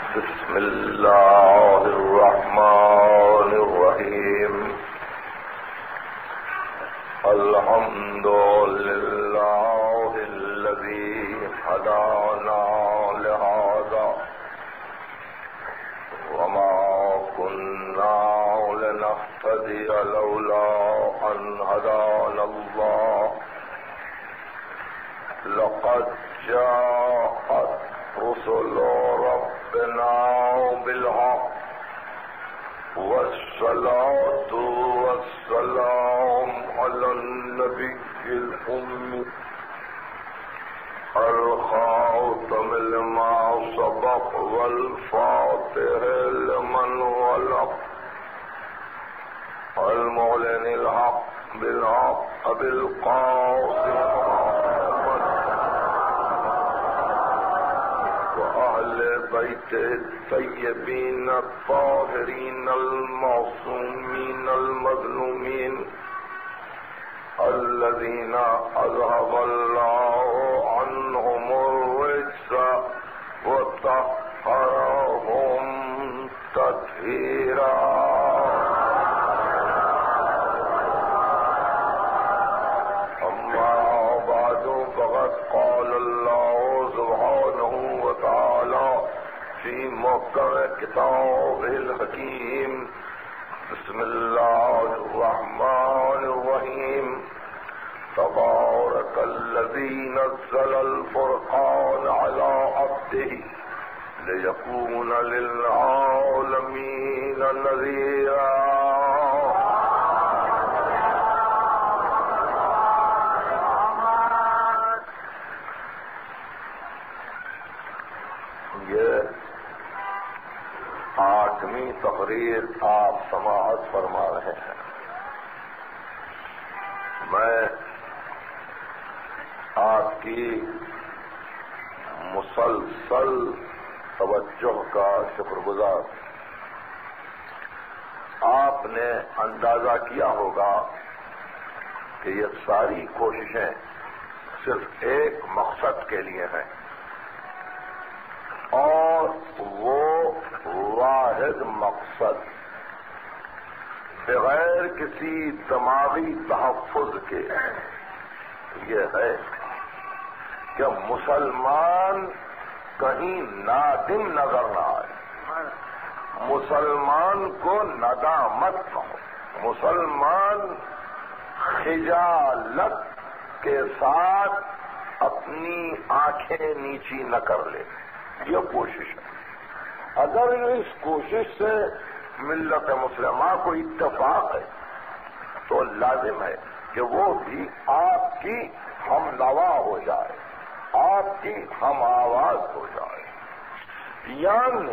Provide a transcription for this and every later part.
بسم الله الرحمن الرحيم الحمد لله الذي هدانا لهذا وما كنا لنهتدي لولا أن هدانا الله لقد جاءت رسل ربنا بالحق والصلاة والسلام على النبي الأمي الخاتم لما سبق والفاتح لمن غلق المعلن الحق بالحق بالقاسم بيت الطيبين الطاهرين المعصومين المظلومين الذين أذهب الله عنهم الرجس وطهرهم تطهيرا أما بعد فقد قال الله سبحانه وتعالى في محكم كتابه الحكيم بسم الله الرحمن الرحيم تبارك الذي نزل الفرقان على عبده ليكون للعالمين نذيرا آٹھویں تقریر آپ سماعت فرما رہے ہیں. میں آپ کی مسلسل توجہ کا شکر گزار. آپ نے اندازہ کیا ہوگا کہ یہ ساری کوششیں صرف ایک مقصد کے لیے ہیں اور وہ واحد مقصد بغیر کسی دماغی تحفظ کے یہ ہے کہ مسلمان کہیں نادم نظر نہ آئے, مسلمان کو ندامت نہ ہو, مسلمان خجالت کے ساتھ اپنی آنکھیں نیچی نہ کر لے. یہ کوشش ہے. اگر اس کوشش سے ملت مسلمہ کو اتفاق ہے تو لازم ہے کہ وہ بھی آپ کی ہم نوا ہو جائے, آپ کی ہم آواز ہو جائے. یعنی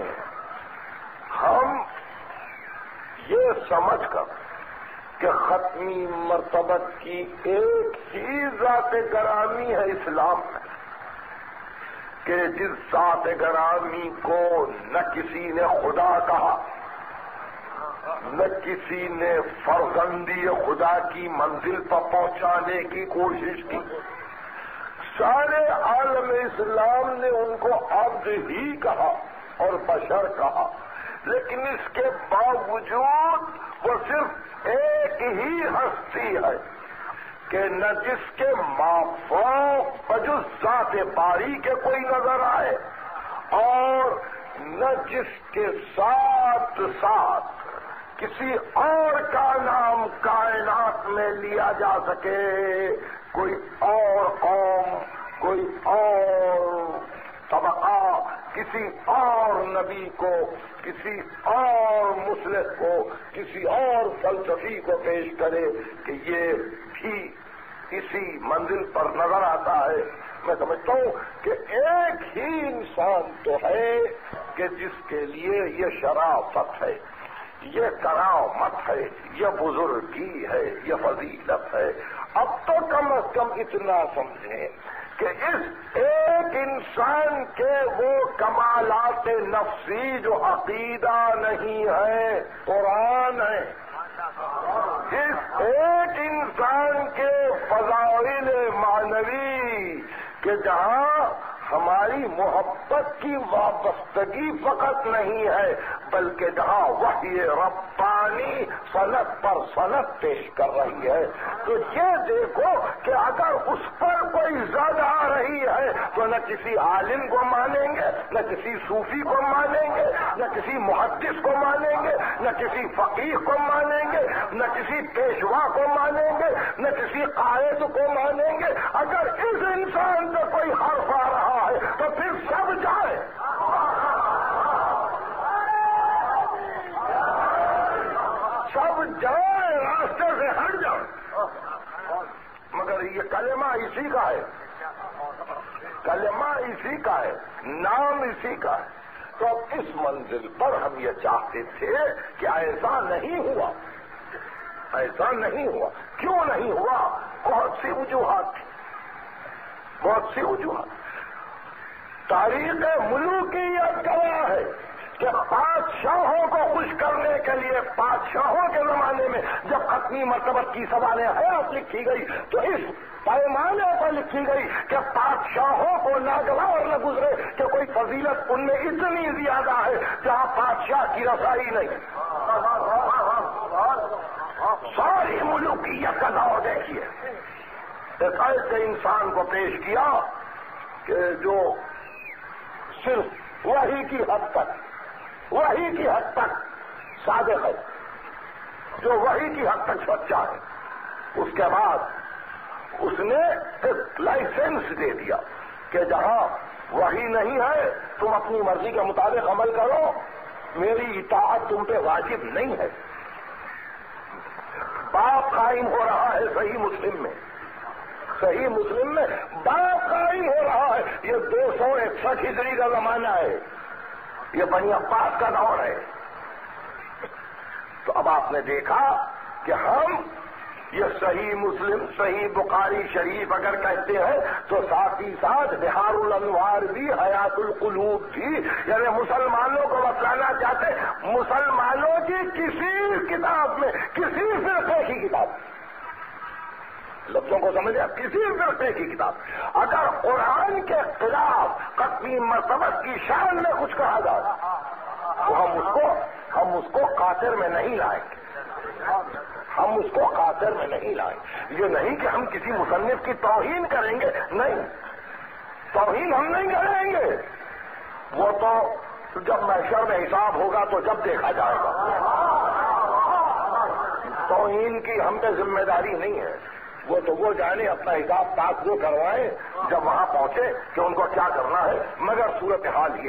ہم یہ سمجھ کر کہ ختمی مرتبت کی ایک ہی ذات گرامی ہے اسلام میں, کہ جس ذات گرامی کو نہ کسی نے خدا کہا, نہ کسی نے فرزندی خدا کی منزل پر پہنچانے کی کوشش کی. سارے عالم اسلام نے ان کو عبد ہی کہا اور بشر کہا, لیکن اس کے باوجود وہ صرف ایک ہی ہستی ہے کہ نہ جس کے مافوق بجز ذات باری کے کوئی نظر آئے اور نہ جس کے ساتھ ساتھ کسی اور کا نام کائنات میں لیا جا سکے. کوئی اور قوم, کوئی اور طبقہ کسی اور نبی کو, کسی اور مصلح کو, کسی اور فلسفی کو پیش کرے کہ یہ بھی اسی منزل پر نظر آتا ہے. میں سمجھتا ہوں کہ ایک ہی انسان تو ہے کہ جس کے لیے یہ شرافت ہے, یہ کرامت ہے, یہ بزرگی ہے, یہ فضیلت ہے. اب تو کم از کم اتنا سمجھیں کہ اس ایک انسان کے وہ کمالات نفسی جو عقیدہ نہیں ہے, قرآن ہے. اس ایک انسان کے فضائل معنوی کہ جہاں ہماری محبت کی وابستگی فقط نہیں ہے بلکہ جہاں وحی ربانی سند پر سند پیش کر رہی ہے تو یہ دیکھو کہ اگر اس پر کوئی زد آ رہی ہے تو نہ کسی عالم کو مانیں گے، نہ کسی صوفی کو مانیں گے، نہ کسی محدث کو مانیں گے، نہ کسی فقیہ کو مانیں گے، نہ کسی پیشوا کو مانیں گے، نہ کسی قائد کو مانیں گے۔ اگر اس انسان میں کوئی حرف آ رہا ہے تو پھر سب جائے، سب جائیں، راستے سے ہٹ جائیں۔ مگر یہ کلمہ اسی کا ہے، کلمہ اسی کا ہے، نام اسی کا ہے۔ تو اب اس منزل پر ہم یہ چاہتے تھے کہ ایسا نہیں ہوا، ایسا نہیں ہوا۔ کیوں نہیں ہوا؟ بہت سی وجوہات تھی، بہت سی وجوہات۔ تاریخ ملوکیت گواہ ہے کہ بادشاہوں کو خوش کرنے کے لیے بادشاہوں کے زمانے میں جب ختمی مرتبت کی سوال حیات لکھی گئی تو اس پیمانے پر لکھی گئی کہ بادشاہوں کو ناگوار نہ گزرے کہ کوئی فضیلت ان میں اتنی زیادہ ہے جہاں بادشاہ کی رسائی نہیں۔ ساری ملوکیت کا دور دیکھیے، ایک ایسے انسان کو پیش کیا کہ جو صرف وحی کی حد تک صادق ہے، جو وحی کی حد تک سچا ہے۔ اس کے بعد اس نے ایک لائسنس دے دیا کہ جہاں وحی نہیں ہے تم اپنی مرضی کے مطابق عمل کرو، میری اطاعت تم پہ واجب نہیں ہے۔ باب قائم ہو رہا ہے صحیح مسلم میں، صحیح مسلم میں باب قائم ہو رہا ہے۔ یہ 261 ہجری کا زمانہ ہے، یہ بنی عباس کا دور ہے۔ تو اب آپ نے دیکھا کہ ہم یہ صحیح مسلم، صحیح بخاری شریف اگر کہتے ہیں تو ساتھ ہی ساتھ بہار الانوار بھی، حیات القلوب بھی، یعنی مسلمانوں کو بتلانا چاہتے مسلمانوں کی کسی کتاب میں، کسی فرقے کی کتاب، لفظوں کو سمجھے، کسی فرقے کی کتاب اگر قرآن کے خلاف ختمی مرتبت کی شان میں کچھ کہا جائے تو ہم اس کو قاطر میں نہیں لائیں گے، ہم اس کو قاطر میں نہیں لائیں۔ یہ نہیں کہ ہم کسی مصنف کی توہین کریں گے، نہیں، توہین ہم نہیں کریں گے، وہ تو جب محشر میں حساب ہوگا تو جب دیکھا جائے گا۔ توہین کی ہم پہ ذمہ داری نہیں ہے، وہ تو وہ جانے اپنا حساب پاس وہ کروائیں جب وہاں پہنچے کہ ان کو کیا کرنا ہے۔ مگر صورتحال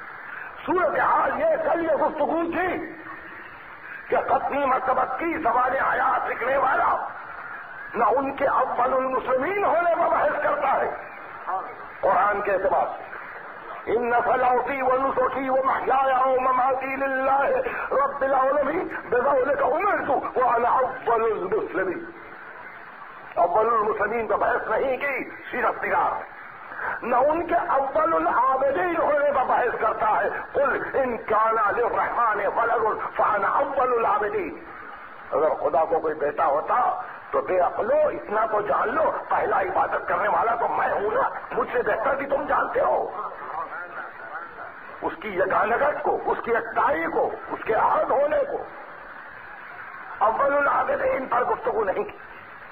یہ کل یہ گفتگو تھی کہ ختمی مرتبت کی زبان حیات لکھنے والا نہ ان کے اول المسلمین ہونے پر بحث کرتا ہے قرآن کے اعتبار سے، ان صلوتی ونسکی ومحیای ومماتی للہ رب العالمین بذلک امرت وانا اول المسلمین۔ اول المسلمین تو بحث نہیں کی، صرف نگار نہ ان کے اول العابدین ہونے پر بحث کرتا ہے، قل ان کان للرحمن ولد فانا اول العابدین۔ اگر خدا کو کوئی بیٹا ہوتا تو بے عقلو اتنا تو جان لو، پہلا عبادت کرنے والا تو میں ہوں نا، مجھ سے بہتر بھی تم جانتے ہو اس کی یگانگت کو، اس کی اکتائی کو، اس کے احد ہونے کو۔ اول العابدین پر گفتگو نہیں کی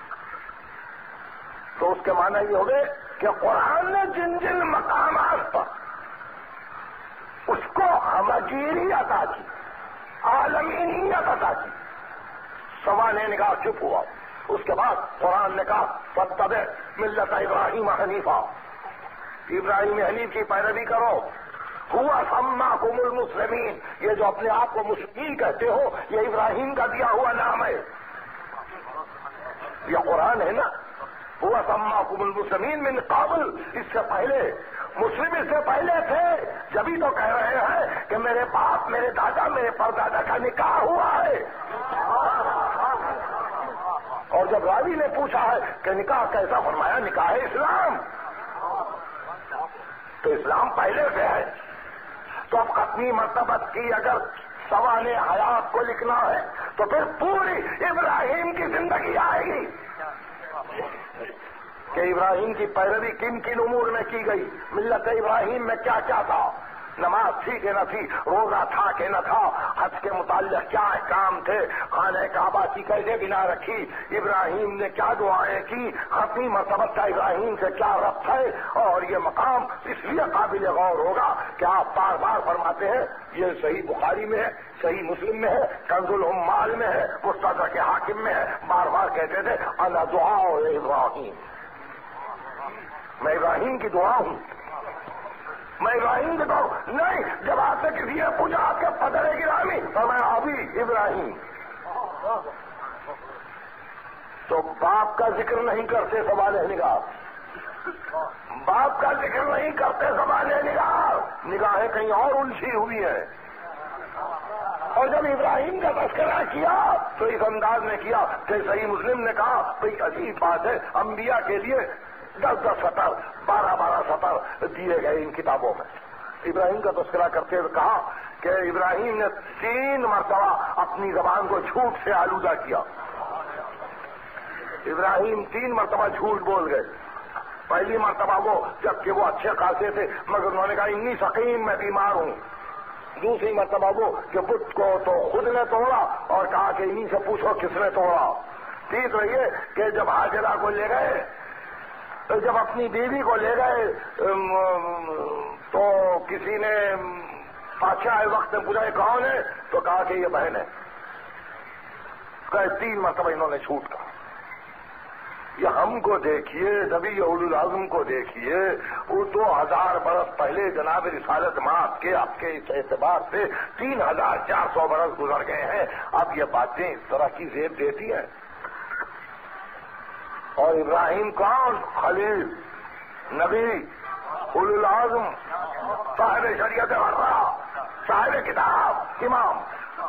تو اس کے معنی یہ ہوگے کہ قرآن نے جن جن مقامات پر اس کو ہمگیری عطا کی، عالمینیت عطا کی، سوانح نگاہ چپ ہوا۔ اس کے بعد قرآن نے کہا فاتبع ملت ابراہیم حنیفا، ابراہیم حنیف کی پیروی کرو، ہوا سماکم المسلمین، یہ جو اپنے آپ کو مسلمین کہتے ہو یہ ابراہیم کا دیا ہوا نام ہے، یہ قرآن ہے نا۔ ہوا سماکم المسلمین من قبل، اس سے پہلے مسلم اس سے پہلے تھے، جبھی تو کہہ رہے ہیں کہ میرے باپ، میرے دادا، میرے پردادا کا نکاح ہوا ہے۔ اور جب راوی نے پوچھا ہے کہ نکاح کیسا، فرمایا نکاح اسلام، تو اسلام پہلے سے ہے۔ تو اب ختمی مرتبت کی اگر سوانح حیات کو لکھنا ہے تو پھر پوری ابراہیم کی زندگی آئے گی کہ ابراہیم کی پیروی کن کن امور میں کی گئی، ملت ابراہیم میں کیا کیا تھا، نماز تھی کہ نہ تھی، روزہ تھا کہ نہ تھا، حج کے متعلق کیا احکام تھے، خانہ کعبہ کی کیسے بنا رکھی، ابراہیم نے کیا دعائیں کی، ختمی مرتبہ کا ابراہیم سے کیا ربط ہے. اور یہ مقام اس لیے قابل غور ہوگا کہ آپ بار بار فرماتے ہیں، یہ صحیح بخاری میں ہے، صحیح مسلم میں ہے، کنز العمال میں ہے، مستدرک حاکم میں ہے، بار بار کہتے تھے انا دعاء ابراہیم، میں ابراہیم کی دعا ہوں، میں ابراہیم کے دعا نہیں. جب آپ سے کسی نے پوچھا آپ کے پدر گرامی تو میں ابھی ابراہیم، تو باپ کا ذکر نہیں کرتے سوال نگاہ، باپ کا ذکر نہیں کرتے سوال نگاہ، نگاہیں کہیں اور الجھی ہوئی ہیں. اور جب ابراہیم کا تذکرہ کیا تو اس انداز میں کیا کہ صحیح مسلم نے کہا بھئی عجیب بات ہے، انبیاء کے لیے 10 سطر 12 سطر دیے گئے ان کتابوں میں. ابراہیم کا تذکرہ کرتے ہوئے کہا کہ ابراہیم نے 3 مرتبہ اپنی زبان کو جھوٹ سے آلودہ کیا. ابراہیم 3 مرتبہ جھوٹ بول گئے. پہلی مرتبہ وہ جبکہ وہ اچھے خاصے تھے مگر انہوں نے کہا انی سقیم، میں بیمار ہوں. دوسری مرتبہ وہ کہ بت کو تو خود نے توڑا اور کہا کہ انہی سے پوچھو کس نے توڑا. تیسرا یہ کہ جب حاجرہ کو لے گئے، جب اپنی بیوی کو لے گئے تو کسی نے بادشاہ وقت میں پوچھا کون ہے تو کہا کہ یہ بہن ہے. 3 مرتبہ انہوں نے جھوٹ کہا. یہ ہم کو دیکھیے، نبی اولو العزم کو دیکھیے، وہ 2000 برس پہلے جناب رسالت مآب کے آپ کے اس اعتبار سے 3400 برس گزر گئے ہیں. اب یہ باتیں اس طرح کی زیب دیتی ہیں. اور ابراہیم کون؟ خلیل، نبی، اولو العزم، صاحب شریعت غرہ، صاحب کتاب، امام.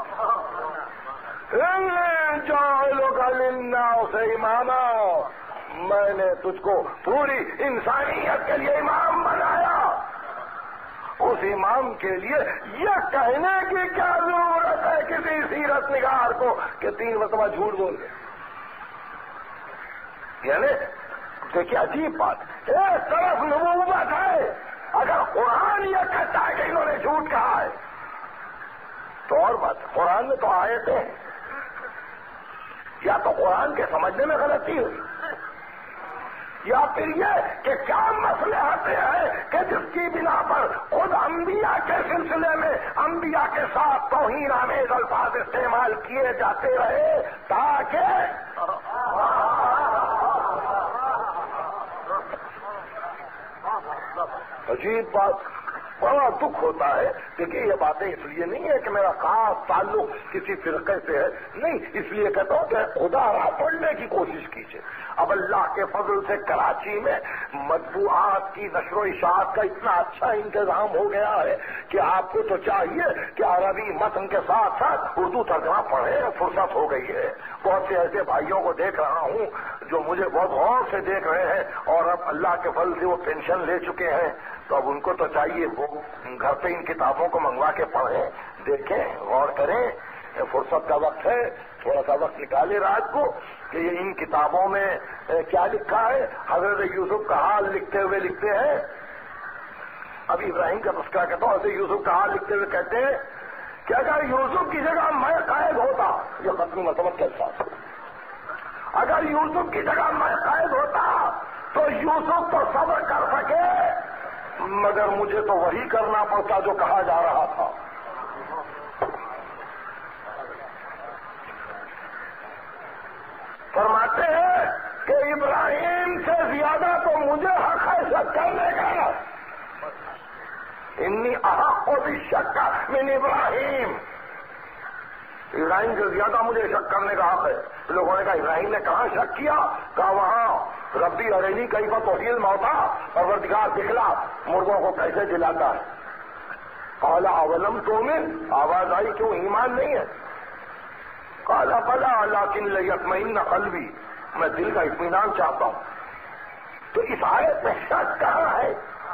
جعلک للناس اماما، میں نے تجھ کو پوری انسانیت کے لیے امام بنایا. اس امام کے لیے یہ کہنے کی کیا ضرورت ہے کسی سیرت نگار کو کہ 3 مرتبہ جھوٹ بول گئے؟ یعنی دیکھیے عجیب بات، ایک طرف نبوت ہے، اگر قرآن یہ کہتا ہے کہ انہوں نے جھوٹ کہا ہے تو اور بات. قرآن میں تو آیتیں ہیں، یا تو قرآن کے سمجھنے میں غلطی ہوئی یا پھر یہ کہ کیا مسئلے آتے ہیں کہ جس کی بنا پر خود انبیاء کے سلسلے میں انبیاء کے ساتھ توہین آمیز الفاظ استعمال کیے جاتے رہے تاکہ عجیب بات. بڑا دکھ ہوتا ہے. دیکھیے یہ باتیں اس لیے نہیں ہے کہ میرا خاص تعلق کسی فرقے سے ہے، نہیں، اس لیے کہتا ہوں کہ خدا راہ پڑھنے کی کوشش کیجیے. اب اللہ کے فضل سے کراچی میں مطبوعات کی نشر و اشاعت کا اتنا اچھا انتظام ہو گیا ہے کہ آپ کو تو چاہیے کہ عربی متن کے ساتھ ساتھ اردو ترجمہ پڑھیں. فرصت ہو گئی ہے. بہت سے ایسے بھائیوں کو دیکھ رہا ہوں جو مجھے بہت غور سے دیکھ رہے ہیں اور اب اللہ کے فضل سے وہ پینشن لے چکے ہیں، تو اب ان کو تو چاہیے وہ گھر پہ ان کتابوں کو منگوا کے پڑھیں، دیکھیں، غور کریں. فرصت کا وقت ہے، تھوڑا سا وقت نکالے رات کو کہ یہ ان کتابوں میں کیا لکھا ہے. حضرت یوسف کا حال لکھتے ہوئے لکھتے ہیں، اب ابراہیم کا تذکرہ کرتا ہوں، حضرت یوسف کا حال لکھتے ہوئے کہتے ہیں کہ اگر یوسف کی جگہ میں قائد ہوتا، یہ ختمی مرتبہ کے ساتھ، اگر یوسف کی جگہ میں قائد ہوتا تو یوسف تو صبر کر سکے مگر مجھے تو وہی کرنا پڑتا جو کہا جا رہا تھا. فرماتے ہیں کہ ابراہیم سے زیادہ تو مجھے حق ہے شک کرنے کا. انی احق بالشک من ابراہیم، ابراہیم سے زیادہ مجھے شک کرنے کا حق ہے. لوگوں نے کہا ابراہیم نے کہاں شک کیا؟ کہا وہاں ربی ارینی کئی بار توحید موتا، پروردگار دکھلا مردوں کو کیسے جلاتا ہے. قال اولم تؤمن، آواز آئی کیوں ایمان نہیں ہے؟ قال بلا لیکن لیطمئن قلبی، میں دل کا اطمینان چاہتا ہوں. تو اس آیت میں شک کہاں ہے؟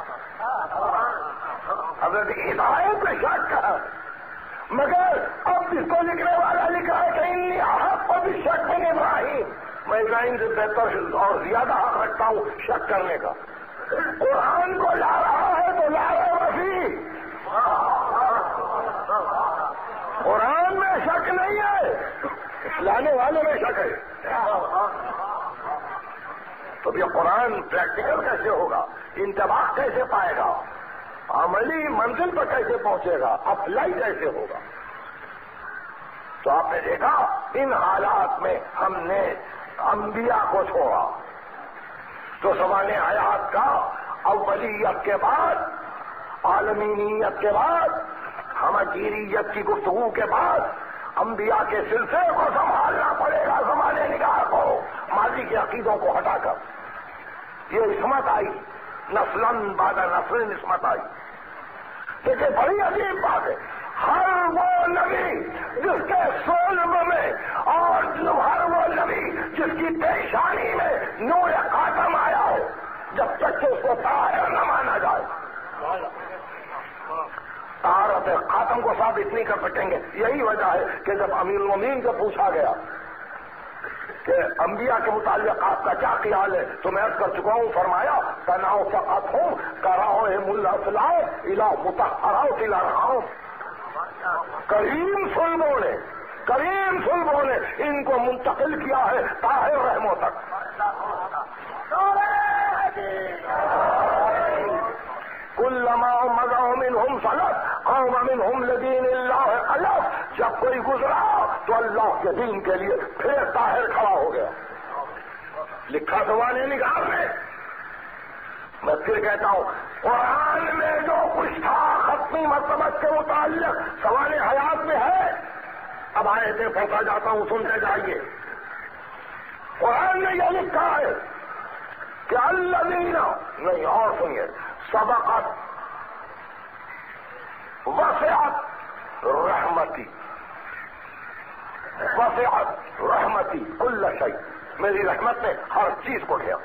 حضرت اس آیت میں شک کہاں ہے؟ مگر اب جس کو لکھنے والا لکھا ہے کہ انی احق بالشک من ابراہیم، میں ابراہیم سے بہتر اور زیادہ حق رکھتا ہوں شک کرنے کا. قرآن کو لا رہا ہے تو لا رہے وسیع. قرآن میں شک نہیں ہے، لانے والے میں شک ہے. تو یہ قرآن پریکٹیکل کیسے ہوگا؟ انتباہ کیسے پائے گا؟ عملی منزل پر کیسے پہنچے گا؟ اپلائی کیسے ہوگا؟ تو آپ نے دیکھا ان حالات میں ہم نے انبیاء کو چھوڑا تو زمان حیات کا اولیت کے بعد، عالمینیت کے بعد، ہمجیریت کی گفتگو کے بعد انبیاء کے سلسلے کو سنبھالنا پڑے گا. زمانے نگاہ کو ماضی کے عقیدوں کو ہٹا کر یہ عصمت آئی، نسلاً بعد نسل عصمت آئی. دیکھیں بڑی عجیب بات ہے، ہر وہ نبی جس کے صلب میں اور ہر وہ نبی جس کی پیشانی میں نور خاتم آیا ہو، جب تک کہ اس کو طاہر نہ مانا جائے طہارت خاتم کو ثابت نہیں کر سکیں گے. یہی وجہ ہے کہ جب امیر المومنین سے پوچھا گیا کہ انبیاء کے متعلق آپ کا کیا خیال ہے تو میں عرض کر چکا ہوں، فرمایا تناؤ فقط ہوں کراؤ ملا فلاؤ الا متحراؤ کلا رہاؤ. کریم صلبوں نے ان کو منتقل کیا ہے طاہر رحموں تک. کلما مضوا منهم فلت قوم منهم لدین اللہ خلف. جب کوئی گزرا تو اللہ کے دین کے لیے پھر طاہر کھڑا ہو گیا. لکھا زمانے نگاہ میں پھر کہتا ہوں قرآن میں جو کچھ تھا ختمی مرتبت کے متعلق زمانے حیات میں ہے. اب آیتیں پہنچا جاتا ہوں، سنتے جائیے. قرآن میں یہ لکھا ہے کہ الذین، نہیں اور سنیے، سبقت وسعت رحمتی کل شیء. میری رحمت نے ہر چیز کو گھیرا.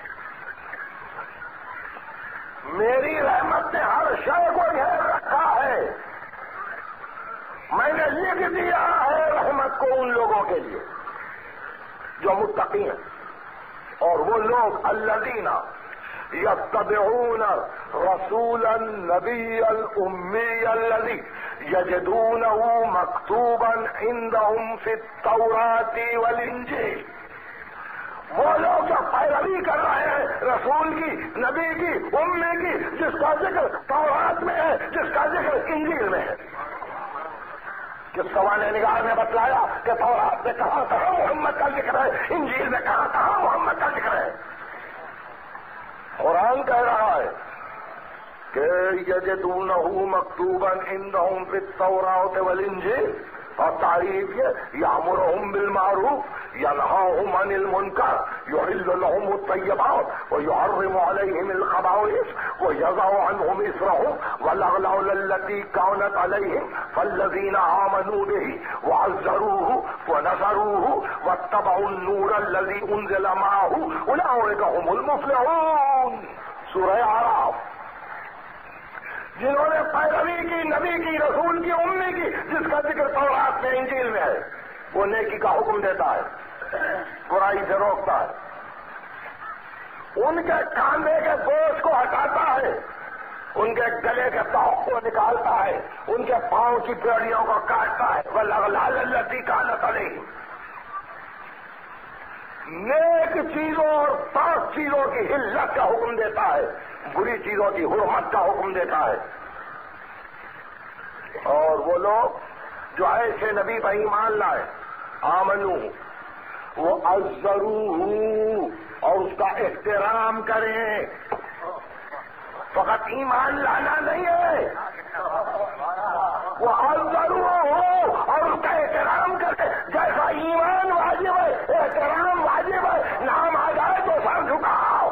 میری رحمت نے ہر شے کو گھیر رکھا ہے. میں نے لکھ دیا ہے رحمت کو ان لوگوں کے لیے جو متقی ہیں، اور وہ لوگ الذین یتبعون رسول النبی الامی الذی یجدونہ مکتوبا عندہم فی التوراۃ والانجیل. وہ لوگ جو پیروی کر رہے ہیں رسول کی، نبی کی، امی کی، جس کا ذکر تورات میں ہے، جس کا ذکر انجیل میں ہے. جس سوانح نگار نے بتلایا کہ تورات میں کہاں کہاں محمد کا ذکر ہے، انجیل میں کہاں کہاں محمد کا ذکر ہے. قرآن کہہ رہا ہے کہ یجدونہ مکتوبا عندہم فی التوراۃ والانجیل. اور تعریف یہ یامرہم بالمعروف ینہاہم عن المنکر یحل لہم الطیبات ویحرم علیہم الخبائث ویضع عنہم اصرہم والاغلال التی کانت علیہم فالذین آمنوا بہ وعزروہ ونصروہ واتبعوا النور الذی انزل معہ اولئک هم المفلحون. سورہ اعراف. جنہوں نے پیروی کی نبی کی، رسول کی، امی کی، جس کا ذکر تورات میں انجیل میں ہے، وہ نیکی کا حکم دیتا ہے، برائی سے روکتا ہے، ان کے کاندھے کے بوجھ کو ہٹاتا ہے، ان کے گلے کے توق کو نکالتا ہے، ان کے پاؤں کی پیڑیوں کو کاٹتا ہے. والاغلال التی کانت علیہم. نیک چیزوں اور پاک چیزوں کی حلت کا حکم دیتا ہے، بری چیزوں کی حرمت کا حکم دیتا ہے. اور وہ لوگ جو ایسے نبی پر ایمان لائے، آمنو، وہ عزروہ، اور اس کا احترام کریں. فقط ایمان لانا نہیں ہے، وہ عزروہ ہو اور اس کا احترام کرے. جیسا ایمان واجب ہے، احترام واجب ہے. نام آ جائے تو سر جھکاؤ.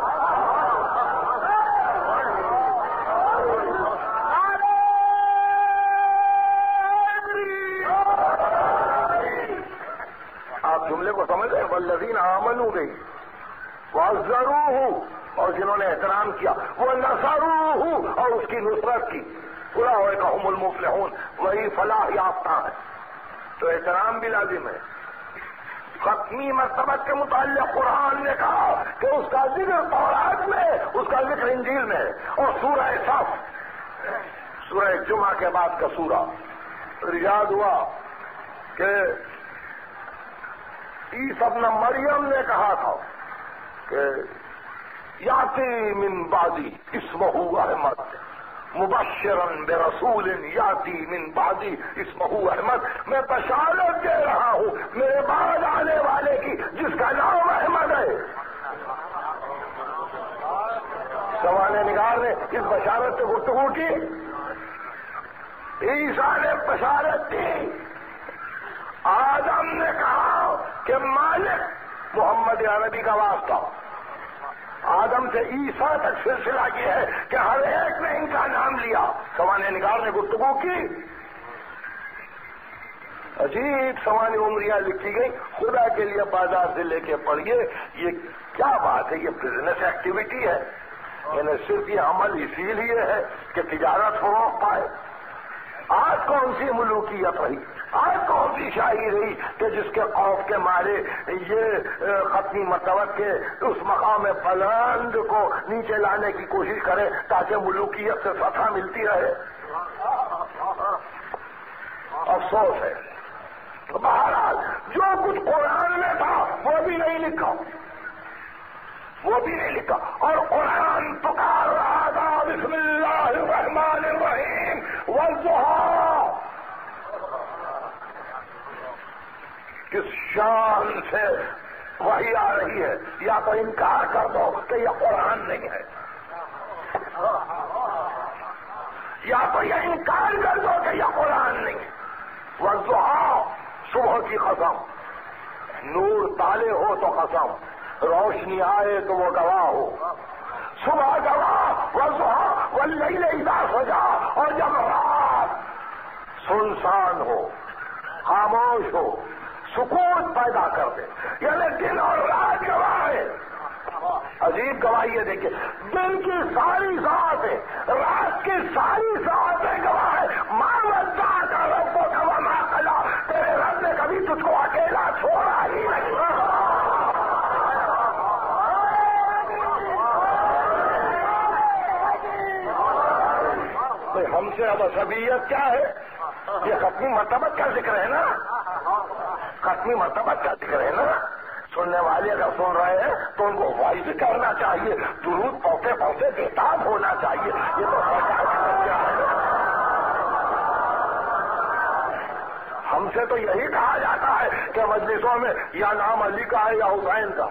آپ جملے کو سمجھ رہے ہیں؟ والذین آمنوا بہ وعزروہ، اور جنہوں نے احترام کیا، وہ نصروہ، اور اس کی نصرت کی. اولئک هم المفلحون، وہی فلاح یافتہ ہے. تو احترام بھی لازم ہے، ختمی مرتبت کے متعلق قرآن نے کہا کہ اس کا ذکر تورات میں ہے، اس کا ذکر انجیل میں ہے، اور سورہ صف، سورہ جمعہ کے بعد کا سورہ یاد ہوا کہ عیسی ابن مریم نے کہا تھا کہ یاتی من بعدی اسمہ احمد مبشرا برسول یاتی من بعدی اسمہ احمد، میں بشارت دے رہا ہوں میرے بعد آنے والے کی جس کا نام احمد ہے۔ سوانح نگار نے اس بشارت سے گفتگو کی، عیسیٰ نے بشارت دی، آدم نے کہا کہ مالک محمد عربی کا واسطہ، آدم سے عیسیٰ تک سلسلہ یہ ہے کہ ہر ایک نے ان کا نام لیا۔ سوانح نگار نے گفتگو کی، عجیب سوانح عمریاں لکھی گئی، خدا کے لیے بازار سے لے کے پڑھیے، یہ کیا بات ہے، یہ بزنس ایکٹیویٹی ہے، یعنی صرف یہ عمل اسی لیے ہے کہ تجارت فروغ پائے۔ آج کون سی ملوکیت رہی، آج کون سی شاہی رہی کہ جس کے خوف کے مارے یہ ختمی مرتبت کے اس مقام بلند کو نیچے لانے کی کوشش کرے تاکہ ملوکیت سے فتح ملتی رہے۔ افسوس ہے۔ بہرحال جو کچھ قرآن میں تھا وہ بھی نہیں لکھا، وہ بھی نہیں لکھا، اور قرآن پکار رہا تھا بسم اللہ الرحمن الرحیم والضحیٰ۔ کس شان سے وحی آ رہی ہے، یا تو انکار کر دو کہ یہ قرآن نہیں ہے، یا تو یہ انکار کر دو کہ یہ قرآن نہیں ہے۔ والضحیٰ، صبح کی قسم، نور تالے ہو تو قسم، روشنی آئے تو وہ گواہ ہو، صبح گواہ، والضحیٰ واللیل اذا سجا، اور جب رات سنسان ہو، خاموش ہو، سکون پیدا کر دے، یعنی دن اور رات گواہ ہے۔ عجیب گواہی ہے، دیکھیے، دن کی ساری ساعتیں، رات کی ساری ساعتیں گواہ ہے۔ ماں ودا کا رب کا وما قلا، تیرے رب نے کبھی تجھ کو اکیلا چھوڑا ہی نہیں۔ ہم سے اب عصبیت کیا ہے؟ یہ ختمی مرتبت کا ذکر ہے نا، ختمی مرتبت کا ذکر ہے نا۔ سننے والے اگر سن رہے ہیں تو ان کو وائز کرنا چاہیے، درود پڑھتے پڑھتے بےتاب ہونا چاہیے، یہ تو سرکار کی بچہ ہے۔ ہم سے تو یہی کہا جاتا ہے کہ مجلسوں میں یا نام علی کا ہے یا حسین کا،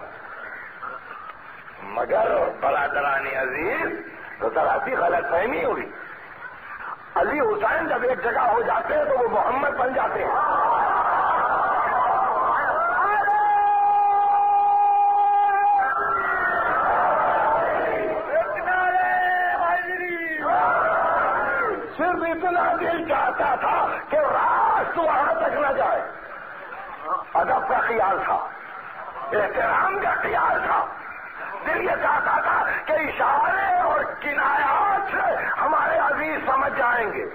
مگر برادران عزیز تو ذرا سی غلط فہمی ہوئی، علی حسین جب ایک جگہ ہو جاتے ہیں تو وہ محمد بن جاتے ہیں۔ صرف اتنا دل چاہتا تھا کہ راست وہاں تک نہ جائے، ادب کا خیال تھا، احترام کا خیال تھا، دل یہ چاہتا تھا کہ اشارے اور کنایات سے ہمارے عزیز سمجھ جائیں گے۔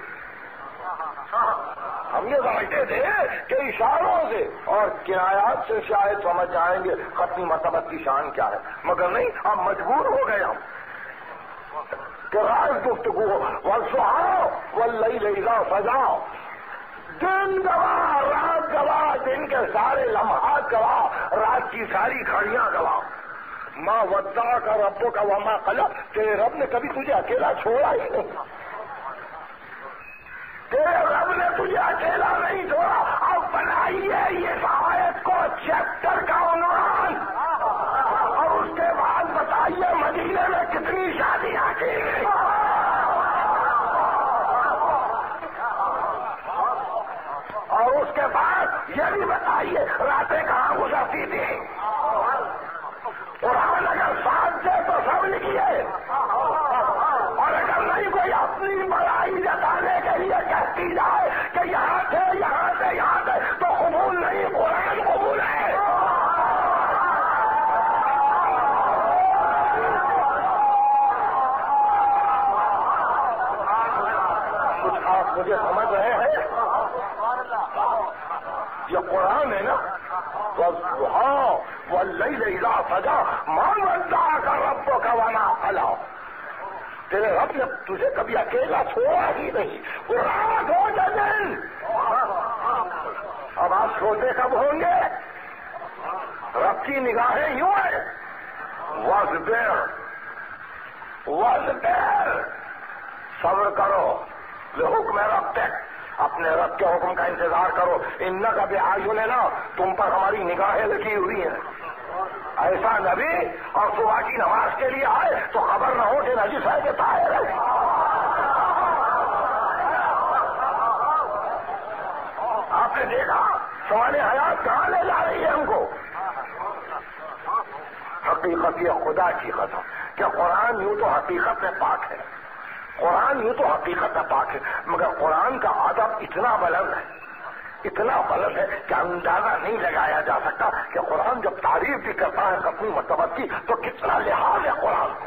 ہم یہ سمجھتے تھے کہ اشاروں سے اور کنایات سے شاید سمجھ جائیں گے ختمی مرتبت کی شان کیا ہے، مگر نہیں، اب مجبور ہو گئے ہم کہ راز گفتگو ہو۔ والضحیٰ واللیل اذا سجا، دن گواہ، رات گواہ، دن کے سارے لمحات گواہ، رات کی ساری گھڑیاں گواہ۔ ماں ودا کا ربوں کا وما قلا، تیرے رب نے کبھی تجھے اکیلا چھوڑا ہی نہیں، تیرے رب نے تجھے اکیلا نہیں چھوڑا۔ اب بنائیے یہ آیت کو چیپٹر کا عنوان، اور اس کے بعد بتائیے مدینے میں کتنی شادیاں کی، اور اس کے بعد یہ بھی بتائیے راتیں کہاں گزرتی تھی۔ قرآن اگر ساتھ دے تو سب لکھیے، اور اگر نہیں کوئی اپنی بڑائی جتانے کے لیے کہتی جائے کہ یہاں سے یہاں سے یہاں سے، تو قبول نہیں، قرآن قبول ہے۔ کچھ آپ مجھے سمجھ رہے ہیں؟ یہ قرآن ہے نا، والضحى واللیل اذا سجا ما ودعک ربک وما قلی. تیرے رب نے تجھے کبھی اکیلا چھوڑا ہی نہیں. رات ہو یا دن. اب آپ سوتے کب ہوں گے؟ رب کی نگاہیں یوں ہیں. واصبر صبر کرو لحکم ربک، اپنے رب کے حکم کا انتظار کرو. انک بأعیننا، تم پر ہماری نگاہیں لگی ہوئی ہیں. ایسا نبی اور صبح کی نماز کے لیے آئے تو خبر نہ ہو کہ نجس ہے کہ طاہر ہے. آپ نے دیکھا سوال حیات کہاں لے جا رہی ہے ہم کو؟ حقیقت یہ خدا کی قسم کہ قرآن یوں تو حقیقت میں پاک ہے، قرآن یوں تو حقیقت میں پاک ہے، مگر قرآن کا ادب اتنا بلند ہے، اتنا غلط ہے کہ اندازہ نہیں لگایا جا سکتا کہ قرآن جب تعریف بھی کرتا ہے اپنی مرتبت کی تو کتنا لحاظ ہے قرآن کو.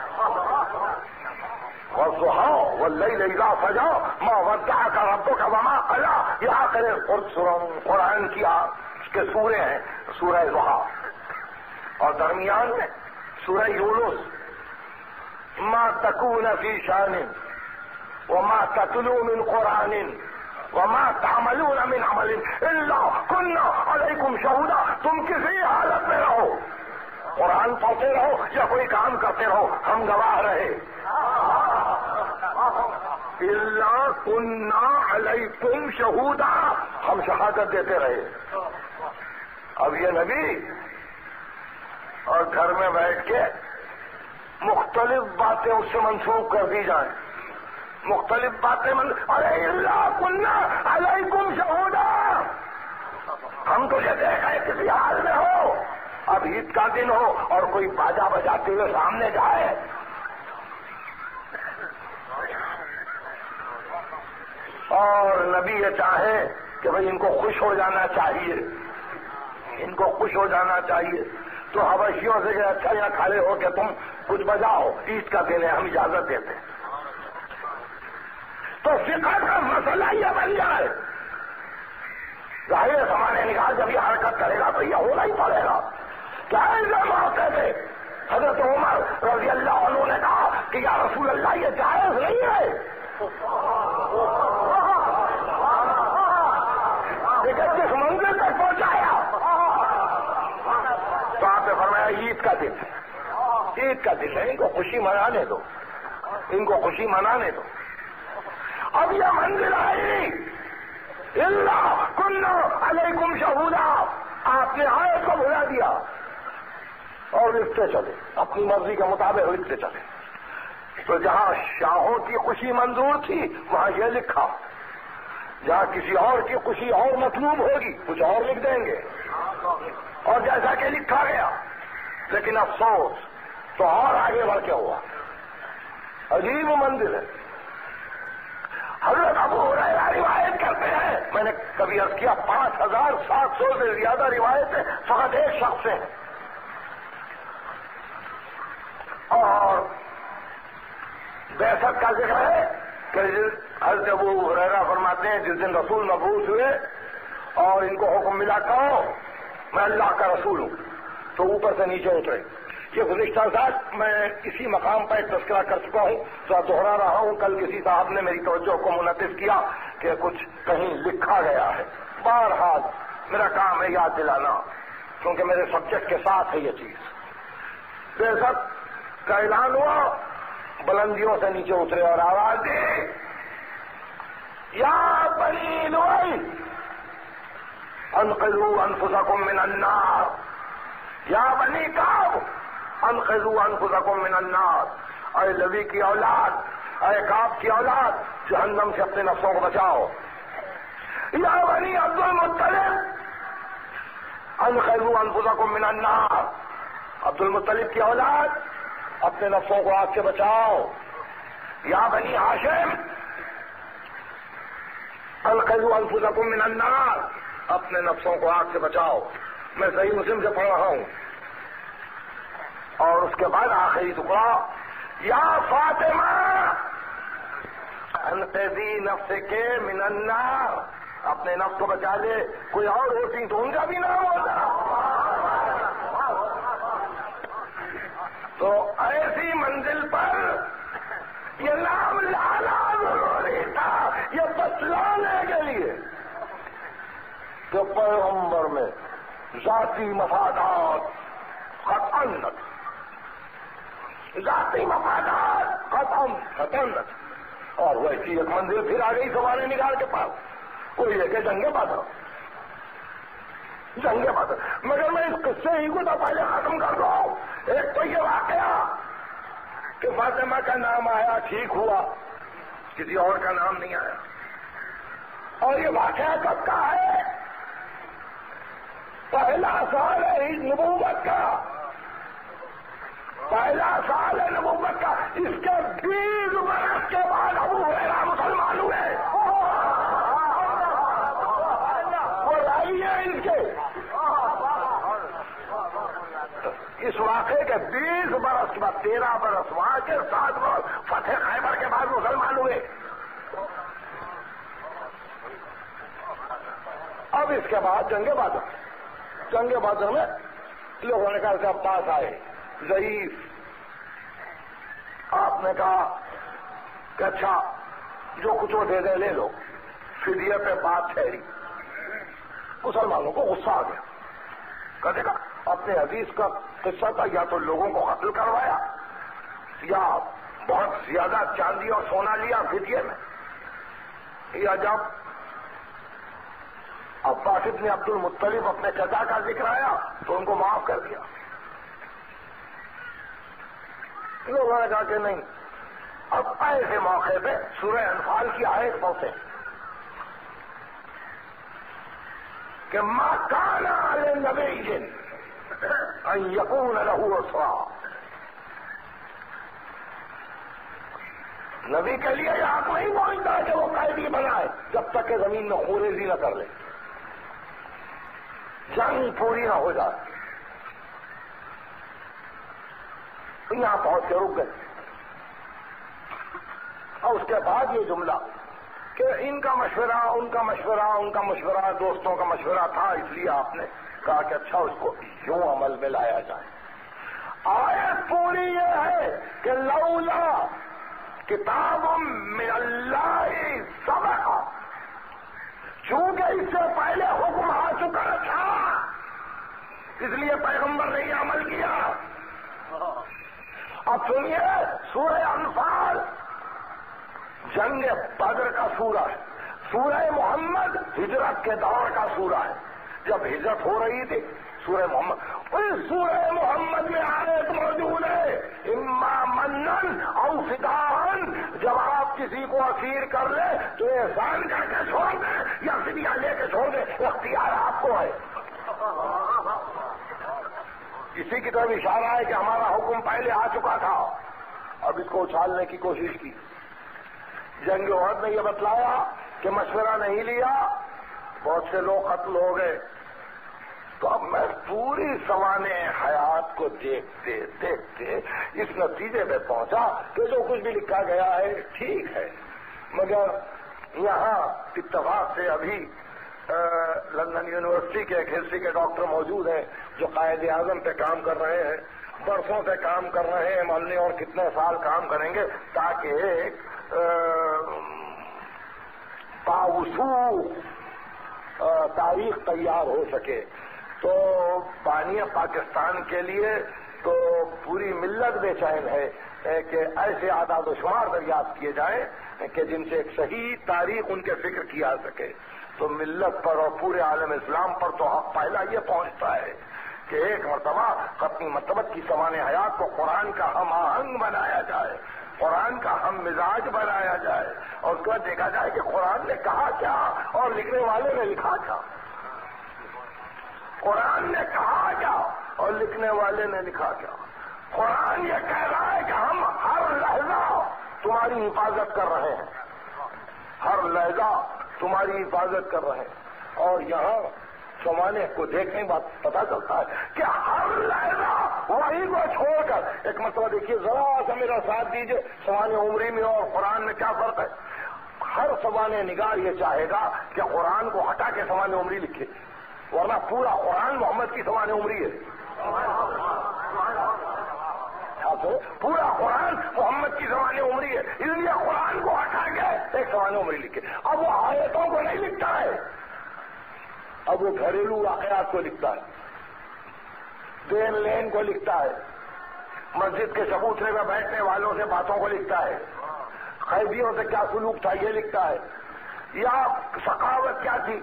والضحى واللیل اذا سجا ما ودعک ربک وما قلی. یہ آخر قرآن کی کے سورے ہیں، سورہ ضحیٰ، اور درمیان میں سورہ یونس. ما تکون فی شان وما تتلو من قرآن وما تعملون من عمل الا كنا علیکم شہودا. تم کسی حالت میں رہو، قرآن پڑھتے رہو یا کوئی کام کرتے رہو، ہم گواہ رہے. الا كنا علیکم شہودا، ہم شہادت دیتے رہے. اب یہ نبی اور گھر میں بیٹھ کے مختلف باتیں اس سے منسوخ کر دی جائیں، مختلف باتیں ارے اللہ کنا علیکم شہودا، ہم تو یہ دیکھ رہے کسی حال میں ہو. اب عید کا دن ہو اور کوئی باجا بجاتے ہوئے سامنے جائے، اور نبی یہ چاہے کہ بھئی ان کو خوش ہو جانا چاہیے، ان کو خوش ہو جانا چاہیے، تو حبشیوں سے کہ اچھا یہاں کھڑے ہو کہ تم کچھ بجاؤ، عید کا دن ہے ہم اجازت دیتے ہیں. تو فقہ کا مسئلہ یہ بن جائے. ظاہر ہمارے نگاہ جب یہ حرکت کرے گا تو یہ ہونا ہی پڑے گا. کیا الزام ہوتے تھے؟ حضرت عمر رضی اللہ عنہ نے کہا کہ یا رسول اللہ یہ جائز نہیں ہے. لیکن کس منزل تک پہنچایا؟ تو آپ نے فرمایا عید کا دن ہے، عید کا دن ہے، ان کو خوشی منانے دو، ان کو خوشی منانے دو. اب یہ منزل آئی اللہ کنا علیکم شہودا، آپ نے آیت کو بھلا دیا اور لکھتے چلے، اپنی مرضی کے مطابق لکھتے چلے. تو جہاں شاہوں کی خوشی منظور تھی وہاں یہ لکھا، جہاں کسی اور کی خوشی اور مطلوب ہوگی کچھ اور لکھ دیں گے، اور جیسا کہ لکھا گیا. لیکن افسوس تو اور آگے بڑھ کے ہوا. عجیب منزل ہے. حضرت ابو ہریرہ روایت کرتے ہیں، میں نے کبھی عرض کیا 5700 سے زیادہ روایتیں فقط ایک شخص سے ہیں. اور بعثت کا ذکر ہے کہ حضرت ابو ہریرہ فرماتے ہیں جس دن رسول مبعوث ہوئے اور ان کو حکم ملا کہو میں اللہ کا رسول ہوں، تو اوپر سے نیچے اترے. یہ گزشتہ سال میں اسی مقام پر ایک تذکرہ کر چکا ہوں، تو دوہرا رہا ہوں. کل کسی صاحب نے میری توجہ کو منعطف کیا کہ کچھ کہیں لکھا گیا ہے. بہرحال میرا کام ہے یاد دلانا، کیونکہ میرے سبجیکٹ کے ساتھ ہے یہ چیز. بعثت کا اعلان ہوا، بلندیوں سے نیچے اترے اور آواز دی یا بنی لؤی انقذوا انفسکم من النار، یا بنی کعب انقذوا انفسکم من النار. اے لوی کی اولاد، اے کعب کی اولاد، جہنم سے اپنے نفسوں کو بچاؤ. یا بنی عبد المطلب انقذوا انفسکم من النار، عبد المطلب کی اولاد اپنے نفسوں کو آگ سے بچاؤ. یا بنی ہاشم انقذوا انفسکم من النار، اپنے نفسوں کو آگ سے بچاؤ. میں صحیح مسلم سے پڑھ رہا ہوں. اور اس کے بعد آخری ٹکڑا یا فاطمہ انقذی نفسک من النار، اپنے نفس کو بچا لے، کوئی اور ہوتی تو ان کا بھی نام ہوتا۔ تو ایسی منزل پر یہ نام لانا ضروری تھا، یہ بتلانے کے لیے کہ پیغمبر میں ذاتی مفادات ختم نہ تھا، ذاتی مفادات ختم نہ تھا۔ اور ویسی ایک منزل پھر آ گئی سوارے نگار کے پاس، کوئی ہے کہ جنگ بدر، مگر میں اس قصے ہی کو تو پہلے ختم کر دوں۔ ایک تو یہ واقعہ کہ فاطمہ کا نام آیا، ٹھیک ہوا، کسی اور کا نام نہیں آیا۔ اور یہ واقعہ کب کا ہے؟ پہلا سال ہے نبوت کا، پہلا سال ہے نبوت کا، اس کے 20 برس کے بعد ابو ہریرہ مسلمان ہوئے۔ وہ راوی ہیں ان کے، اس واقعے کے 20 برس کے بعد 13 برس وہاں کے 7 برس فتح خیبر کے بعد مسلمان ہوئے۔ اب اس کے بعد جنگ بدر میں لوگوں نے کہا کہ اب پاس آئے ضعیف، آپ نے کہا کہ اچھا جو کچھ وہ دے دے لے لو، فدیے پہ بات ٹھہری۔ مسلمانوں کو غصہ آ گیا، کہتے گا اپنے حدیث کا قصہ تھا، یا تو لوگوں کو قتل کروایا یا بہت زیادہ چاندی اور سونا لیا فدیے میں، یا جب عباس ابن عبد المطلب اپنے چچا کا ذکر آیا تو ان کو معاف کر دیا۔ لوگوں نے کہا کہ نہیں، اب ایسے موقع پہ سورہ انفال کی آیت پہنچے کہ ما کان علی نبی ان یکون لہ اسرا، نبی کے لیے یہ حق نہیں پہنچتا کہ وہ قیدی بنائے جب تک کہ زمین میں خوریزی نہ کر لے، جنگ پوری نہ ہو جائے۔ یہاں پہنچ کے رک گئے، اور اس کے بعد یہ جملہ کہ ان کا مشورہ دوستوں کا مشورہ تھا، اس لیے آپ نے کہا کہ اچھا اس کو یوں عمل میں لایا جائے۔ آیت پوری یہ ہے کہ لولا کتاب من اللہ سبق، چونکہ اس سے پہلے حکم آ چکا تھا اس لیے پیغمبر نے یہ عمل کیا۔ اب سنیے، سورہ انفال جنگ بدر کا سورہ ہے، سورہ محمد ہجرت کے دور کا سورہ ہے، جب ہجرت ہو رہی تھی سورہ محمد، اس سورہ محمد میں آیت موجود ہے اما منن او فداءن، جب آپ کسی کو اسیر کر لیں تو احسان کر کے چھوڑ دیں یا فدیہ لے کے چھوڑ دیں، اختیار آپ کو ہے۔ اسی کی طرف اشارہ ہے کہ ہمارا حکم پہلے آ چکا تھا، اب اس کو اچھالنے کی کوشش کی۔ جنگ احد نے یہ بتلایا کہ مشورہ نہیں لیا، بہت سے لوگ قتل ہو گئے۔ تو اب میں پوری سوانح حیات کو دیکھتے دیکھتے اس نتیجے پہ پہنچا کہ جو کچھ بھی لکھا گیا ہے ٹھیک ہے، مگر یہاں اتفاق سے ابھی لندن یونیورسٹی کے ایک حصے کے ڈاکٹر موجود ہیں جو قائد اعظم پہ کام کر رہے ہیں، برسوں سے کام کر رہے ہیں، معلوم نہیں اور کتنے سال کام کریں گے تاکہ ایک باوسوخ تاریخ تیار ہو سکے۔ تو بانی پاکستان کے لیے تو پوری ملت بے چین ہے کہ ایسے اعداد و شمار دریافت کیے جائیں کہ جن سے ایک صحیح تاریخ ان کے فکر کی جا سکے۔ تو ملت پر اور پورے عالم اسلام پر تو حق پہلا یہ پہنچتا ہے کہ ایک مرتبہ اپنی مرتبت کی سوانح حیات کو قرآن کا ہم آہنگ بنایا جائے، قرآن کا ہم مزاج بنایا جائے، اور اس کے بعد دیکھا جائے کہ قرآن نے کہا کیا اور لکھنے والے نے لکھا کیا، قرآن نے کہا کیا اور لکھنے والے نے لکھا کیا۔ قرآن یہ کہہ رہا ہے کہ ہم ہر لحظہ تمہاری حفاظت کر رہے ہیں، ہر لحظہ تمہاری حفاظت کر رہے ہیں، اور یہاں سوانح کو دیکھنے کے بعد پتا چلتا ہے کہ ہر لحظہ وہی کو چھوڑ کر ایک مرتبہ دیکھیے، ذرا سا میرا ساتھ دیجیے، سوانح عمری میں اور قرآن میں کیا فرق ہے۔ ہر سوانح نگار یہ چاہے گا کہ قرآن کو سوانح عمری لکھے، ورنہ پورا قرآن محمد کی سوانح عمری ہے. پورا قرآن محمد کی سوانح عمری ہے، اس لیے قرآن کو ہٹا کے ایک سوانح عمری لکھے. اب وہ آیتوں کو نہیں لکھتا ہے، اب وہ گھریلو واقعات کو لکھتا ہے، دین لین کو لکھتا ہے، مسجد کے چبوترے میں بیٹھنے والوں سے باتوں کو لکھتا ہے، قیدیوں سے کیا سلوک تھا یہ لکھتا ہے، یا سخاوت کیا تھی،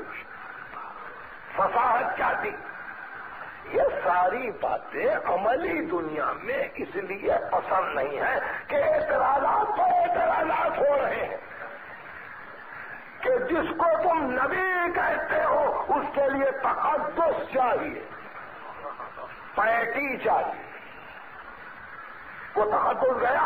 فصاحت کیا تھی. یہ ساری باتیں عملی دنیا میں اس لیے پسند نہیں ہے کہ اعتراضات پر اعتراضات ہو رہے ہیں کہ جس کو تم نبی کہتے ہو اس کے لیے تقدس چاہیے، پیٹی چاہیے. وہ تقدس گیا،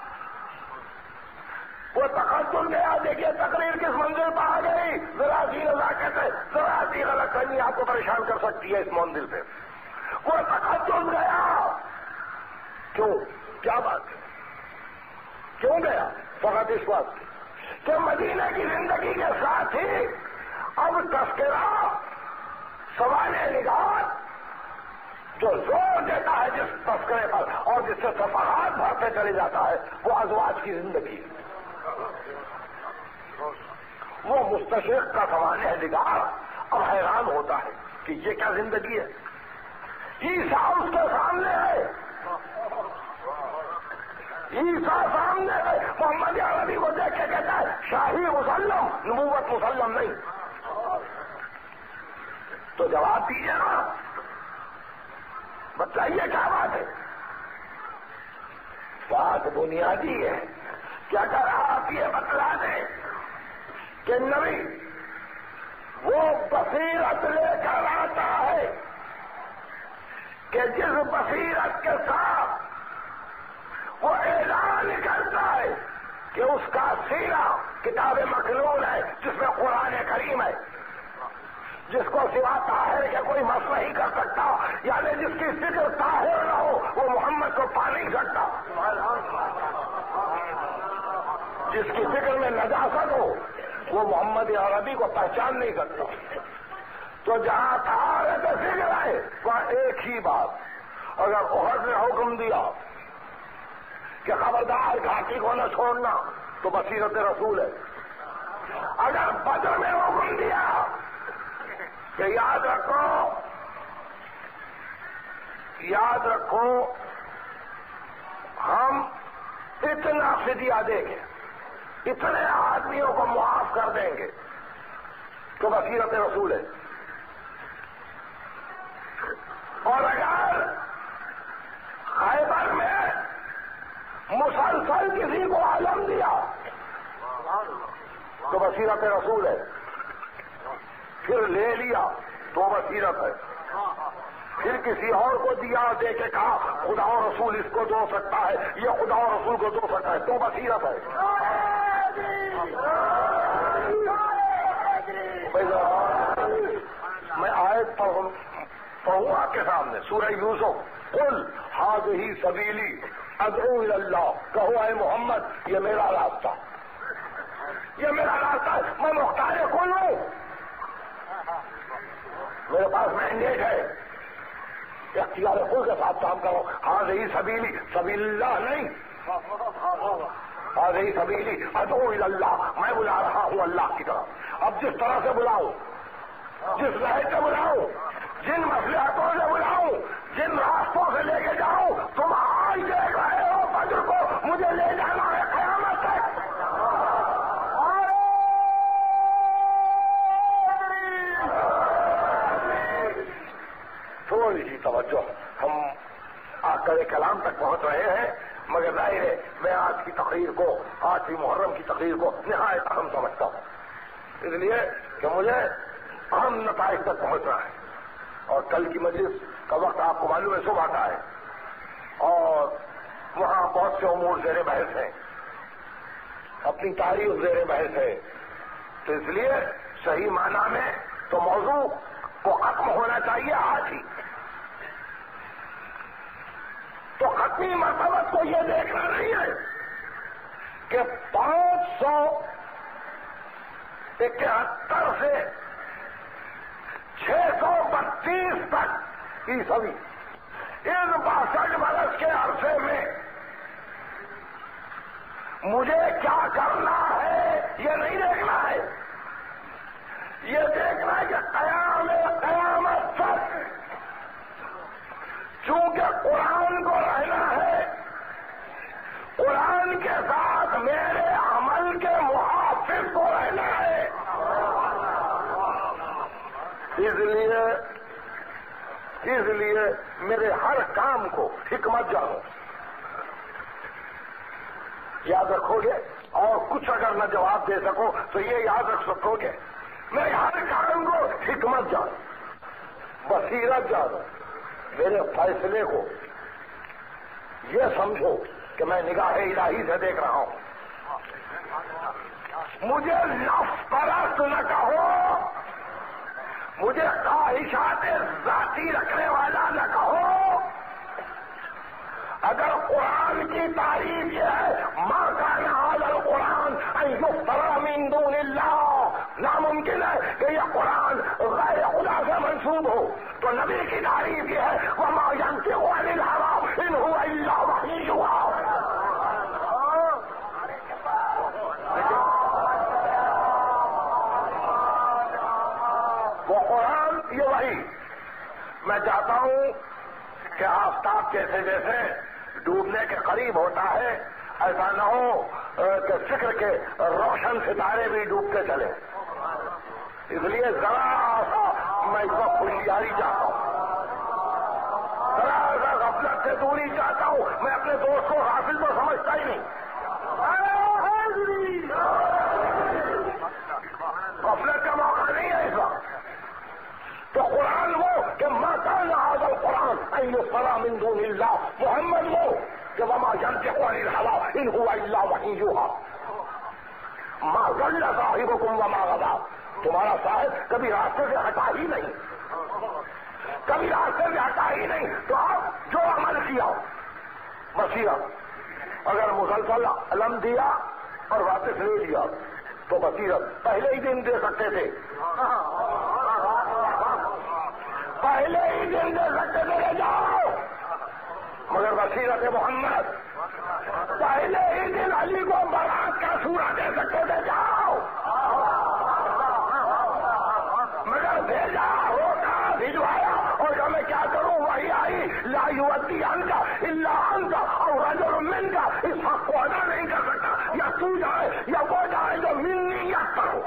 وہ تقدس گیا. دیکھیے تقریر کس منزل پر آ گئی. ذرا سی نزاکت ہے، ذرا سی غلط فہمی آپ کو پریشان کر سکتی ہے اس منزل پہ. وہ تقدس گیا. کیوں؟ کیا بات ہے؟ کیوں گیا؟ فقط اس بات کہ مدینہ کی زندگی کے ساتھ ہی اب تذکرہ سوانح نگار جو زور دیتا ہے جس تذکرے پر اور جس سے صفحات بھرتے چلے جاتا ہے وہ ازواج کی زندگی ہے. وہ مستشرق کا سوانح نگار اب حیران ہوتا ہے کہ یہ کیا زندگی ہے. عیسیٰ اس کے سامنے ہے، عیسیٰ سامنے ہے. محمد عربی کو دیکھ کے کہتا ہے شاہی مسلم، نبوت مسلم نہیں. تو جواب دیجیے نا، بتائیے کیا بات ہے. بات بنیادی ہے کہ اگر آپ یہ بتلا دیں کہ نبی وہ بصیرت لے کر آتا ہے کہ جس بصیرت کے ساتھ وہ اعلان کرتا ہے کہ اس کا سیرہ کتاب مخلوق ہے جس میں قرآن کریم ہے، جس کو سوا طاہر کے کوئی مس نہیں کر سکتا، یعنی جس کی فکر طاہر نہ ہو وہ محمد کو پا نہیں سکتا، جس کی فکر میں نجاست ہو وہ محمد عربی کو پہچان نہیں سکتا. تو جہاں طہارت فکر ہے وہاں ایک ہی بات. اگر احد نے حکم دیا کہ خبردار گھاٹی کو نہ چھوڑنا تو بصیرت رسول ہے. اگر بدر میں حکم دیا کہ یاد رکھو ہم اتنا فدیہ دیں گے، اتنے آدمیوں کو معاف کر دیں گے تو بصیرت رسول ہے. اور اگر خیبر میں مسلسل کسی کو علم دیا تو بصیرت رسول ہے. پھر لے لیا تو بصیرت ہے. پھر کسی اور کو دیا اور دے کے کہا خدا و رسول اس کو دو سکتا ہے، یہ خدا و رسول کو دو سکتا ہے تو بصیرت ہے. میں آیت پڑھوں آپ کے سامنے سورہ یوسف. قل ھذہ سبیلی ادعو الی اللہ، کہو اے محمد یہ میرا راستہ، یہ میرا راستہ ہے. میں مختار کل ہوں، میرے پاس مینڈیٹ ہے، اختیار خود کے ساتھ کام کرو. ھذہ سبیلی، سبیل اللہ نہیں، ھذہ سبیلی ادعو الی اللہ، میں بلا رہا ہوں اللہ کی طرف. اب جس طرح سے بلاؤ، جس لہر سے بلاؤ، جن مصلحتوں سے بلاؤں، جن راستوں سے لے کے جاؤں، تم آج دیکھ رہے ہو بدر کو مجھے لے جانا ہے قیامت تک. تھوڑی سی توجہ، ہم آخر کلام تک پہنچ رہے ہیں، مگر ظاہر ہے میں آج کی تقریر کو، آج کی محرم کی تقریر کو نہایت اہم سمجھتا ہوں، اس لیے کہ مجھے اہم نتائج تک پہنچنا ہے. اور کل کی مجلس کا وقت آپ کو معلوم ہے صبح کا ہے، اور وہاں بہت سے امور زیر بحث ہیں، اپنی تاریخ زیر بحث ہے. تو اس لیے صحیح معنی میں تو موضوع کو ختم ہونا چاہیے آج ہی. تو ختمی مرتبہ کو یہ دیکھنا نہیں ہے کہ 571 سے 1930 تک عیسوی ان 62 برس کے عرصے میں مجھے کیا کرنا ہے یہ نہیں دیکھنا ہے، یہ دیکھنا ہے کہ قیامت تک چونکہ قرآن کو رہنا ہے، قرآن کے ساتھ میرے عمل کے محافظ کو رہنا ہے، اس لیے میرے ہر کام کو حکمت جانو، یاد رکھو گے، اور کچھ اگر نہ جواب دے سکو تو یہ یاد رکھ سکو گے، میرے ہر کام کو حکمت جانو، بصیرت جانو، میرے فیصلے کو یہ سمجھو کہ میں نگاہ الہی سے دیکھ رہا ہوں، مجھے نفس پرست نہ کہو، مجھے خواہشات ذاتی رکھنے والا نہ کہو، اگر قرآن کی تعریف یہ ہے ما کان ھذا القرآن ان یفتری من دون اللہ، ناممکن ہے کہ یہ قرآن غیر خدا سے منسوب ہو، تو نبی کی تعریف یہ ہے وما ینطق عن الھوی ان ھو الا وحی یوحی، وہ قرآن یہ وحی، میں چاہتا ہوں کہ آفتاب جیسے جیسے ڈوبنے کے قریب ہوتا ہے ایسا نہ ہو کہ فکر کے روشن ستارے بھی ڈوبتے چلے، اس لیے ذرا سا میں اس وقت ہوشیاری چاہتا ہوں، ذرا سا غفلت سے دوری چاہتا ہوں، میں اپنے دوست کو غافل تو سمجھتا ہی نہیں، غفلت کا موقع نہیں ہے اس وقت، تو قرآن وہ کہ ما کان ھذا القرآن ان یفتری من دون اللہ، محمد وہ کہ وما ینطق عن الھوی ان ھو الا وحی یوحی، ما ضل صاحبکم وما غوی، تمہارا صاحب کبھی راستے سے ہٹا ہی نہیں، کبھی راستے سے ہٹا ہی نہیں، تو آپ جو عمل کیا بصیرت، اگر مسلسل علم دیا اور واپس لے لیا تو بصیرت پہلے ہی دن دے سکتے تھے، پہلے ہی دن دے سکتے تھے، لے جاؤ، مگر بصیرت محمد پہلے ہی دن علی کو برات کا سورہ دے سکتے تھے، جاؤ، مگر بھیجا، روکا، بھجوایا، اور جو میں کیا کروں وہی آئی، لا یؤتی عنک الا انت او رجل منک، اس حق کو ادا نہیں کر سکتا، یا تو جائے یا وہ جائے جو منی یکفر،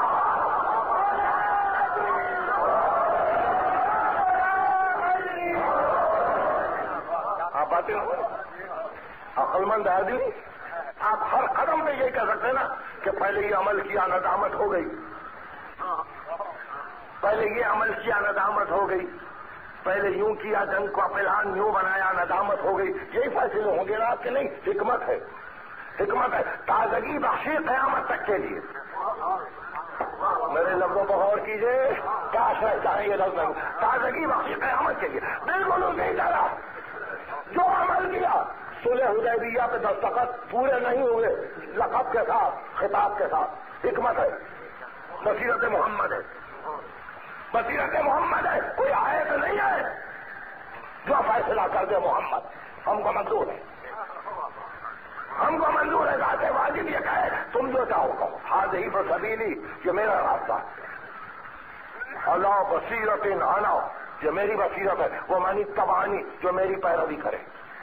عقل مند آدمی آپ ہر قدم پہ یہ کہہ سکتے ہیں نا کہ پہلے یہ عمل کیا ندامت ہو گئی، پہلے یہ عمل کیا ندامت ہو گئی، پہلے یوں کیا جنگ کو پلان یوں بنایا ندامت ہو گئی، یہی فیصلے ہوں گے نا آپ کے؟ نہیں، حکمت ہے، حکمت ہے، تازگی بخشی قیامت تک کے لیے، میرے لفظوں پر غور کیجیے، کاش میں چاہیں یہ لفظ نہیں، تازگی بخشی قیامت کے لیے، بالکل اسی طرح جو عمل کیا، صلح حدیبیہ پہ دستخط پورے نہیں ہوئے، لقب کے ساتھ، خطاب کے ساتھ، حکمت ہے، بصیرت محمد ہے، بصیرت محمد ہے، کوئی آئے تو نہیں آئے، جو فیصلہ کر دے محمد، ہم کو منظور ہے، ہم کو منظور ہے، ذات واجب یہ کہے تم جو چاہو کرو، ہذہ سبیلی، یہ میرا راستہ ہے، علی بصیرۃ انا، یہ میری بصیرت ہے، وہ من اتبعنی، جو میری پیروی کرے،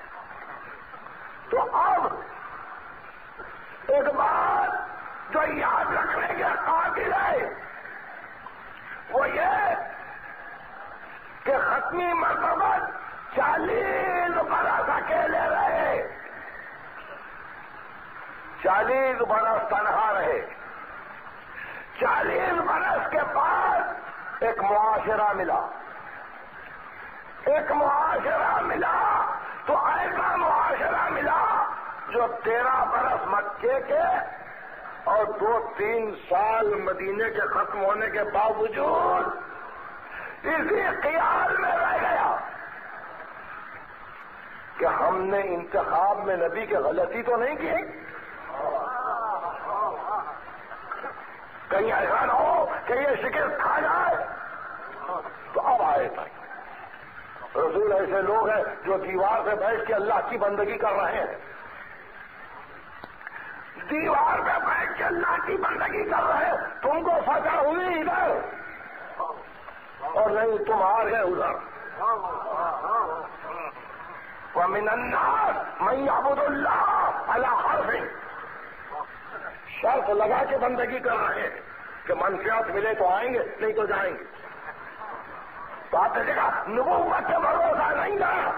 تو اب ایک بات جو یاد رکھنے کے قابل ہے وہ یہ کہ ختمی مرتبہ 40 برس اکیلے رہے، 40 برس تنہا رہے، 40 برس کے بعد ایک معاشرہ ملا، ایک معاشرہ ملا، تو ایسا معاشرہ ملا جو 13 برس مکے کے اور 2-3 سال مدینے کے ختم ہونے کے باوجود اسی خیال میں رہ گیا کہ ہم نے انتخاب میں نبی کی غلطی تو نہیں کی، کہیں ایسا نہ ہو کہ یہ شکست کھا جائے، تو اب آئے تھے رسول ایسے لوگ ہیں جو دیوار پہ بیٹھ کے اللہ کی بندگی کر رہے ہیں، دیوار پہ بیٹھ کے اللہ کی بندگی کر رہے ہیں، تم کو فتح ہوئی ادھر اور نہیں تم ہار گئے ادھر۔ وَمِنَ النَّاسِ مَن يَعْبُدُ اللَّهَ عَلَىٰ حَرْفٍ، شرط لگا کے بندگی کر رہے ہیں کہ منفیات ملے تو آئیں گے، نہیں تو جائیں گے۔ تو آپ نے دیکھا نبوت پہ بھروسہ نہیں تھا،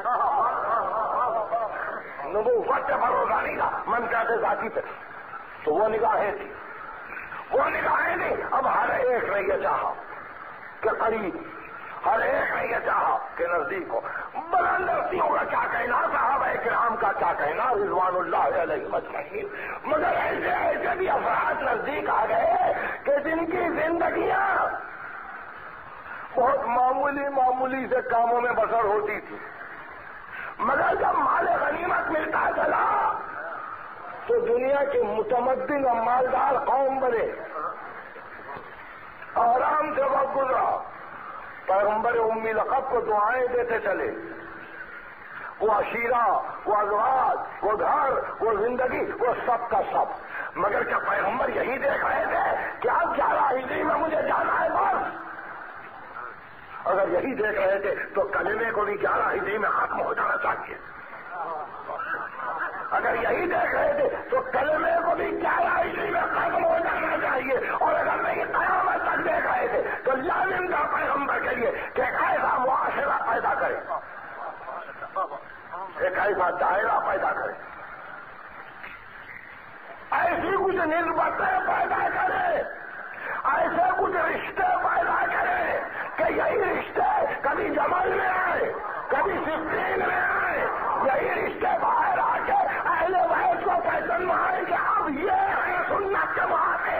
نبوت پہ بھروسہ نہیں تھا، منفیات ذاتی پہ، تو وہ نگاہیں تھی، وہ نگاہیں نہیں۔ اب ہر ایک نے یہ چاہا کہ قریب، ہر ایک نے یہ چاہا کہ نزدیک ہو۔ بلند ہستیوں کا کیا کہنا، صحابہ کرام کا کیا کہنا رضوان اللہ علیہ اجمعین، مگر ایسے ایسے بھی افراد نزدیک آ گئے کہ جن کی زندگیاں بہت معمولی سے کاموں میں بسر ہوتی تھی، مگر جب مال غنیمت ملتا چلا تو دنیا کے متمدن اور مالدار قوم بنے، آرام سے وقت گزرا، پیغمبر امی لقب کو دعائیں دیتے چلے، وہ عشیرہ، وہ ازواج، وہ گھر، وہ زندگی، وہ سب کا سب۔ مگر کیا پیغمبر یہی دیکھ رہے تھے کہ اب 11 ہجری میں مجھے جانا ہے بس؟ اگر یہی دیکھ رہے تھے تو کلمے کو بھی 11 ہجری میں ختم ہو جانا چاہیے۔ اگر یہی دیکھ رہے تھے تو کلمے کو بھی 11 ہجری میں ختم ہو جانا چاہیے، اور اگر نہیں قیامت تک دیکھ رہے تھے تو لازم تھا پیغمبر کے لیے کہ ایک ایسا معاشرہ پیدا کرے، ایک ایسا دائرہ پیدا کرے، ایسی کچھ نسبتیں پیدا کرے، ایسے کچھ رشتے پیدا کرے کہ یہی رشتے کبھی جمل میں آئے، کبھی صفین میں آئے، یہی رشتے باہر آ کے اہل بیت کو پہچان مارے کہ اب یہ ہے سنت کے بہانے۔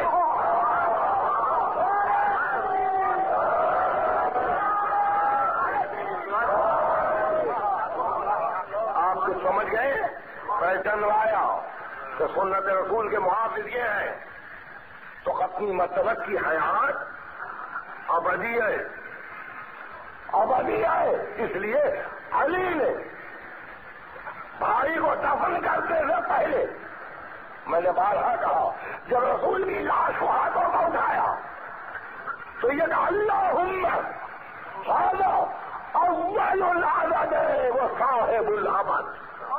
آپ کو سمجھ گئے؟ پہچان لایا کہ سنت رسول کے محافظ یہ ہیں، تو اپنی مسلک کی حیات ابدی ہے، ابدی ہے۔ اس لیے علی نے بھائی کو دفن کرتے سے پہلے، میں نے بارہا کہا، جب رسول کی لاش کو ہاتھوں کو اٹھایا تو یہ کہا اللہم ھذا اول العدد وصاحب الابد،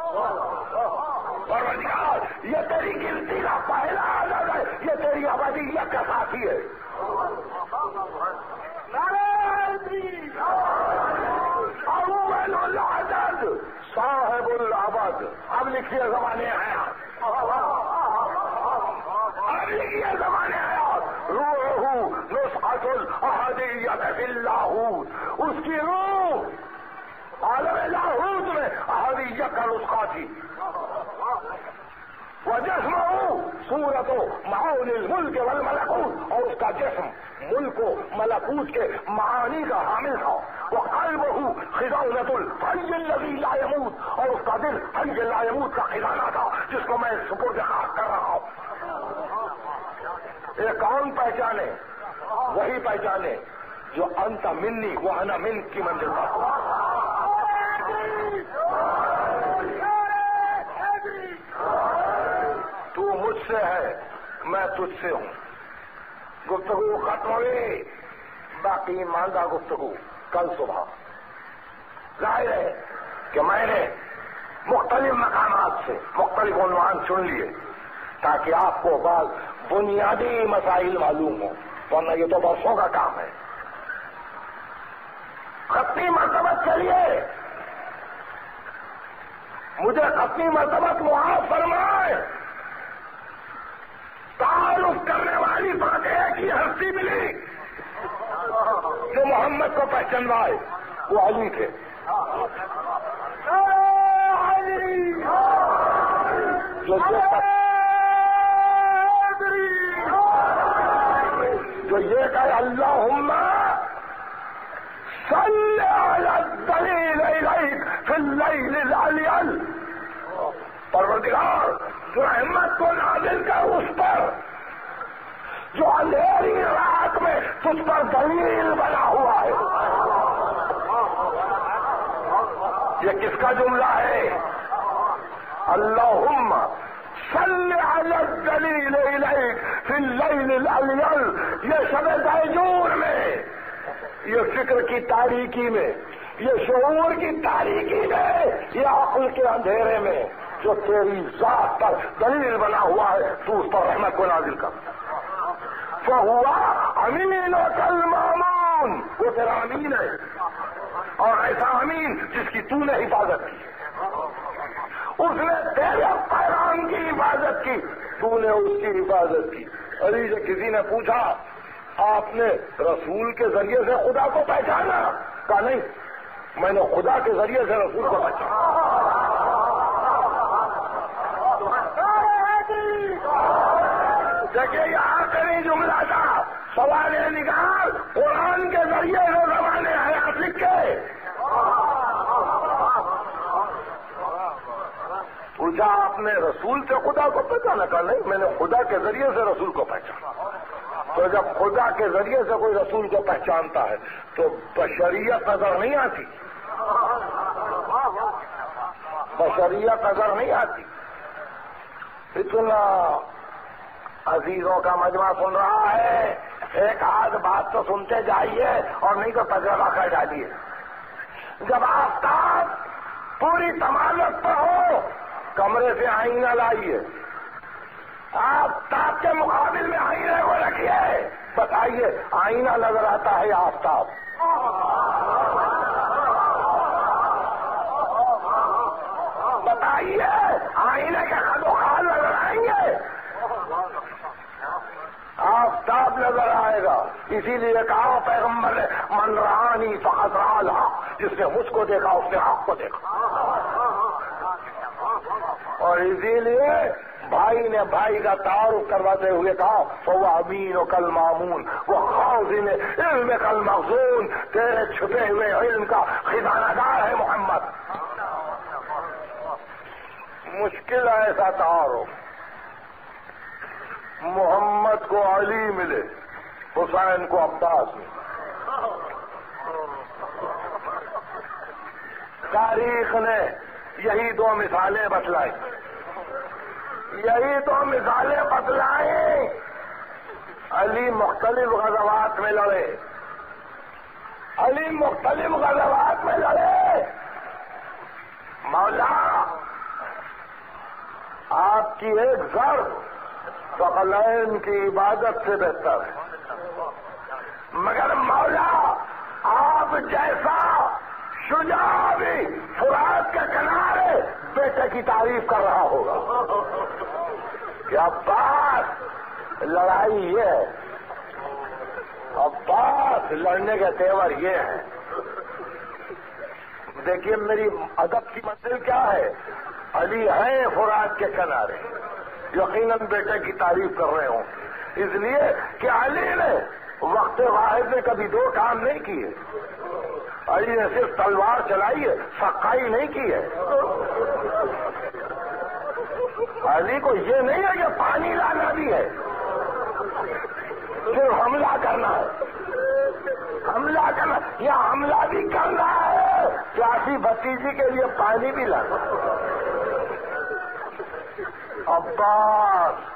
پروردگار یہ تیری گنتی کا پہلا عدد ہے، یہ تیری ابدیت کا ساتھی ہے۔ اول العدد صاحب الابد۔ اب لکھیے زمانے حیات، اب لکھیے زمانے حیات، روح نسخۃ الاحدیۃ فی اللاہوت، اس کی روح عالم لاہوت میں احدیت کا نسخہ تھی، وجسمہ صورت معانی الملک والملکوت، اور اس کا جسم ملک و ملکوت کے معانی کا حامل تھا، وقلبہ خزانۃ الحی الذی لا یموت، اور اس کا دل حی لا یموت کا خزانہ تھا جس کو میں سپرد خاک کر رہا ہوں۔ یہ کون پہچانے؟ وہی پہچانے جو انت منی وانا من کی منزل پر۔ تو مجھ سے ہے، میں تجھ سے ہوں۔ گفتگو ختم ہوئی، باقی ماندہ گفتگو کل صبح۔ ظاہر ہے کہ میں نے مختلف مقامات سے مختلف عنوان چن لیے تاکہ آپ کو بعض بنیادی مسائل معلوم ہوں، ورنہ یہ تو برسوں کا کام ہے۔ ختمی مرتبت کے لیے مجھے ختمی مرتبت معاف فرمائے، تعارف کرنے والی بات ایک ہی ہستی ملی جو محمد کو پہچانوائے، وہ علی تھے۔ جو یہ کہ اللہم صلی علی الدلیل الیک فی اللیل العلیل، پروردگار جو رحمت کو نازل کر اس پر جو اندھیری رات میں تجھ پر دلیل بنا ہوا ہے۔ یہ کس کا جملہ ہے؟ اللہم صل علی الجلیل الیک فی اللیل الالیل، یہ شب دہجور میں، یہ فکر کی تاریکی میں، یہ شعور کی تاریکی میں، یہ عقل کے اندھیرے میں جو تیری ذات پر دلیل بنا ہوا ہے، تو اس پر رحمت کو نازل کر۔ فَهُوَ أَمِينُكَ الْمَأْمُونُ، وہ تیرا امین ہے، اور ایسا امین جس کی تو نے حفاظت کی، اس نے تیرے پیغام کی حفاظت کی، تو نے اس کی حفاظت کی۔ علی سے کسی نے پوچھا آپ نے رسول کے ذریعے سے خدا کو پہچانا؟ کہا نہیں، میں نے خدا کے ذریعے سے رسول کو پہچانا۔ دیکھیے یہ آخری جملہ تھا، سوال نگار قرآن کے ذریعے سے زمانے حیات لکھے۔ پوچھا آپ نے رسول سے خدا کو پہچانا؟ کہا نہیں، میں نے خدا کے ذریعے سے رسول کو پہچانا۔ تو جب خدا کے ذریعے سے کوئی رسول کو پہچانتا ہے تو بشریت نظر نہیں آتی، بشریت نظر نہیں آتی۔ اتنا عزیزوں کا مجمع سن رہا ہے، ایک آدھ بات تو سنتے جائیے اور نہیں تو تجربہ کر ڈالیے۔ جب آفتاب پوری تمالت پر ہو، کمرے سے آئینہ لائیے، آفتاب کے مقابل میں آئینے کو رکھیے، بتائیے آئینہ نظر آتا ہے یا آفتاب؟ بتائیے آئینے کے خد و خال نظر آئیں گے؟ آفتاب نظر آئے گا۔ اسی لیے کہا پیغمبر نے من رآنی فقد رأى الحق، جس نے مجھ کو دیکھا اس نے حق کو دیکھا۔ اور اسی لیے بھائی نے بھائی کا تعارف کرواتے ہوئے کہا فَهُوَ أَمِينُكَ الْمَأْمُونُ، وہ خازن علم کا المخزون، تیرے چھپے ہوئے علم کا خزانہ دار ہے محمد۔ مشکل ہے ایسا تعارف۔ محمد کو علی ملے، حسین کو عباس ملے۔ تاریخ نے یہی دو مثالیں بتلائی، یہی دو مثالیں بتلائیں۔ علی مختلف غزوات میں لڑے، علی مختلف غزوات میں لڑے۔ مولا آپ کی ایک ضرب ثقلین کی عبادت سے بہتر ہے، مگر مولا آپ جیسا شجاع بھی فرات کے کنارے بیٹے کی تعریف کر رہا ہوگا کہ عباس لڑائی یہ ہے، عباس لڑنے کے تیور یہ ہے۔ دیکھیے میری ادب کی منزل کیا ہے، علی ہے فرات کے کنارے، یقیناً بیٹے کی تعریف کر رہے ہوں، اس لیے کہ علی نے وقت واحد میں کبھی دو کام نہیں کیے۔ علی نے صرف تلوار چلائی ہے، سقائی نہیں کی ہے۔ علی کو یہ نہیں ہے کہ پانی لانا بھی ہے، صرف حملہ کرنا ہے، حملہ کرنا یا حملہ بھی کرنا ہے، پیاسی بھتیجی کے لیے پانی بھی لانا۔ عباس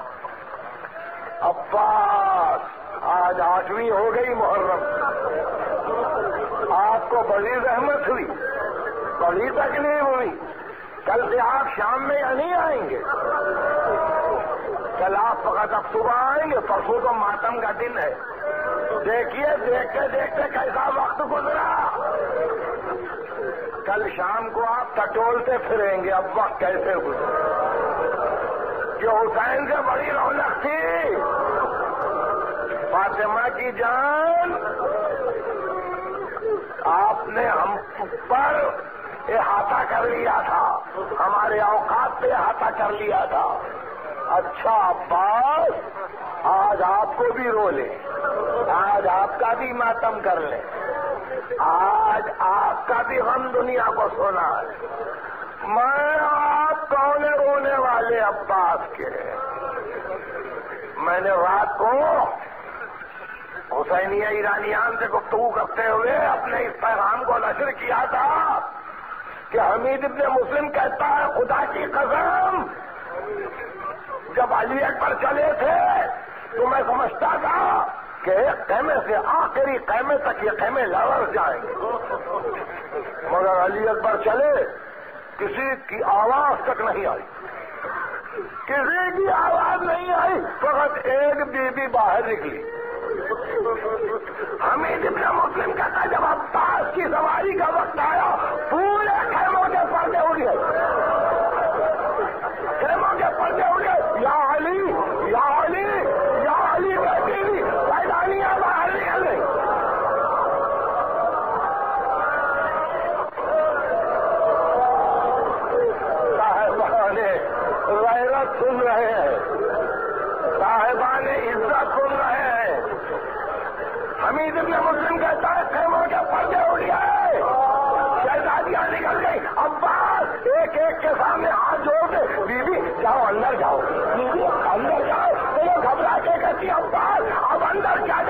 آج 8ویں ہو گئی محرم، آپ کو بڑی رحمت ہوئی، بڑی تکلیف ہوئی۔ کل سے آپ شام میں یا نہیں آئیں گے؟ کل آپ فقط اب صبح آئیں گے، پرسوں تو ماتم کا دن ہے۔ دیکھیے دیکھتے دیکھتے کیسا وقت گزرا، کل شام کو آپ ٹٹولتے پھریں گے اب وقت کیسے گزرا۔ جو حسین سے بڑی رونق تھی، فاطمہ کی جان، آپ نے ہم پر احاطہ کر لیا تھا، ہمارے اوقات پہ احاطہ کر لیا تھا۔ اچھا عباس آج آپ کو بھی رو لیں، آج آپ کا بھی ماتم کر لیں، آج آپ کا بھی غم دنیا کو سنا ہے۔ میں آپ کون رونے والے عباس کے؟ میں نے رات کو حسینیہ ایرانیان سے گفتگو کرتے ہوئے اپنے اس پیغام کو نشر کیا تھا کہ حمید ابن مسلم کہتا ہے خدا کی قسم جب علی اکبر چلے تھے تو میں سمجھتا تھا کہ ایک خیمے سے آخری خیمے تک یہ خیمے لڑ جائیں گے، مگر علی اکبر چلے کسی کی آواز تک نہیں آئی، کسی کی آواز نہیں آئی، فقط ایک بی بی باہر نکلی۔ حمید ابن مسلم کہتا جب عباس کی سواری کا وقت آیا پورے خیموں کے پردے اڑ گئے، خیموں کے پردے اڑ گئے، یا علی یا علی یا علی بیٹی پیدانیاں باہر نکل گئی۔ صاحبان غیرت سن رہے ہیں، صاحبان عزت سن رہے ہیں۔ حمید ابن مسلم کہتا ہے خیموں کے پردے اڑ گئے، شہزادیاں نکل گئی، عباس ایک ایک کے سامنے ہاتھ جوڑ کے بی بی جاؤ اندر جاؤ، بی بی اندر جاؤ، تو وہ گھبرا کے کہتی عباس اب اندر کیا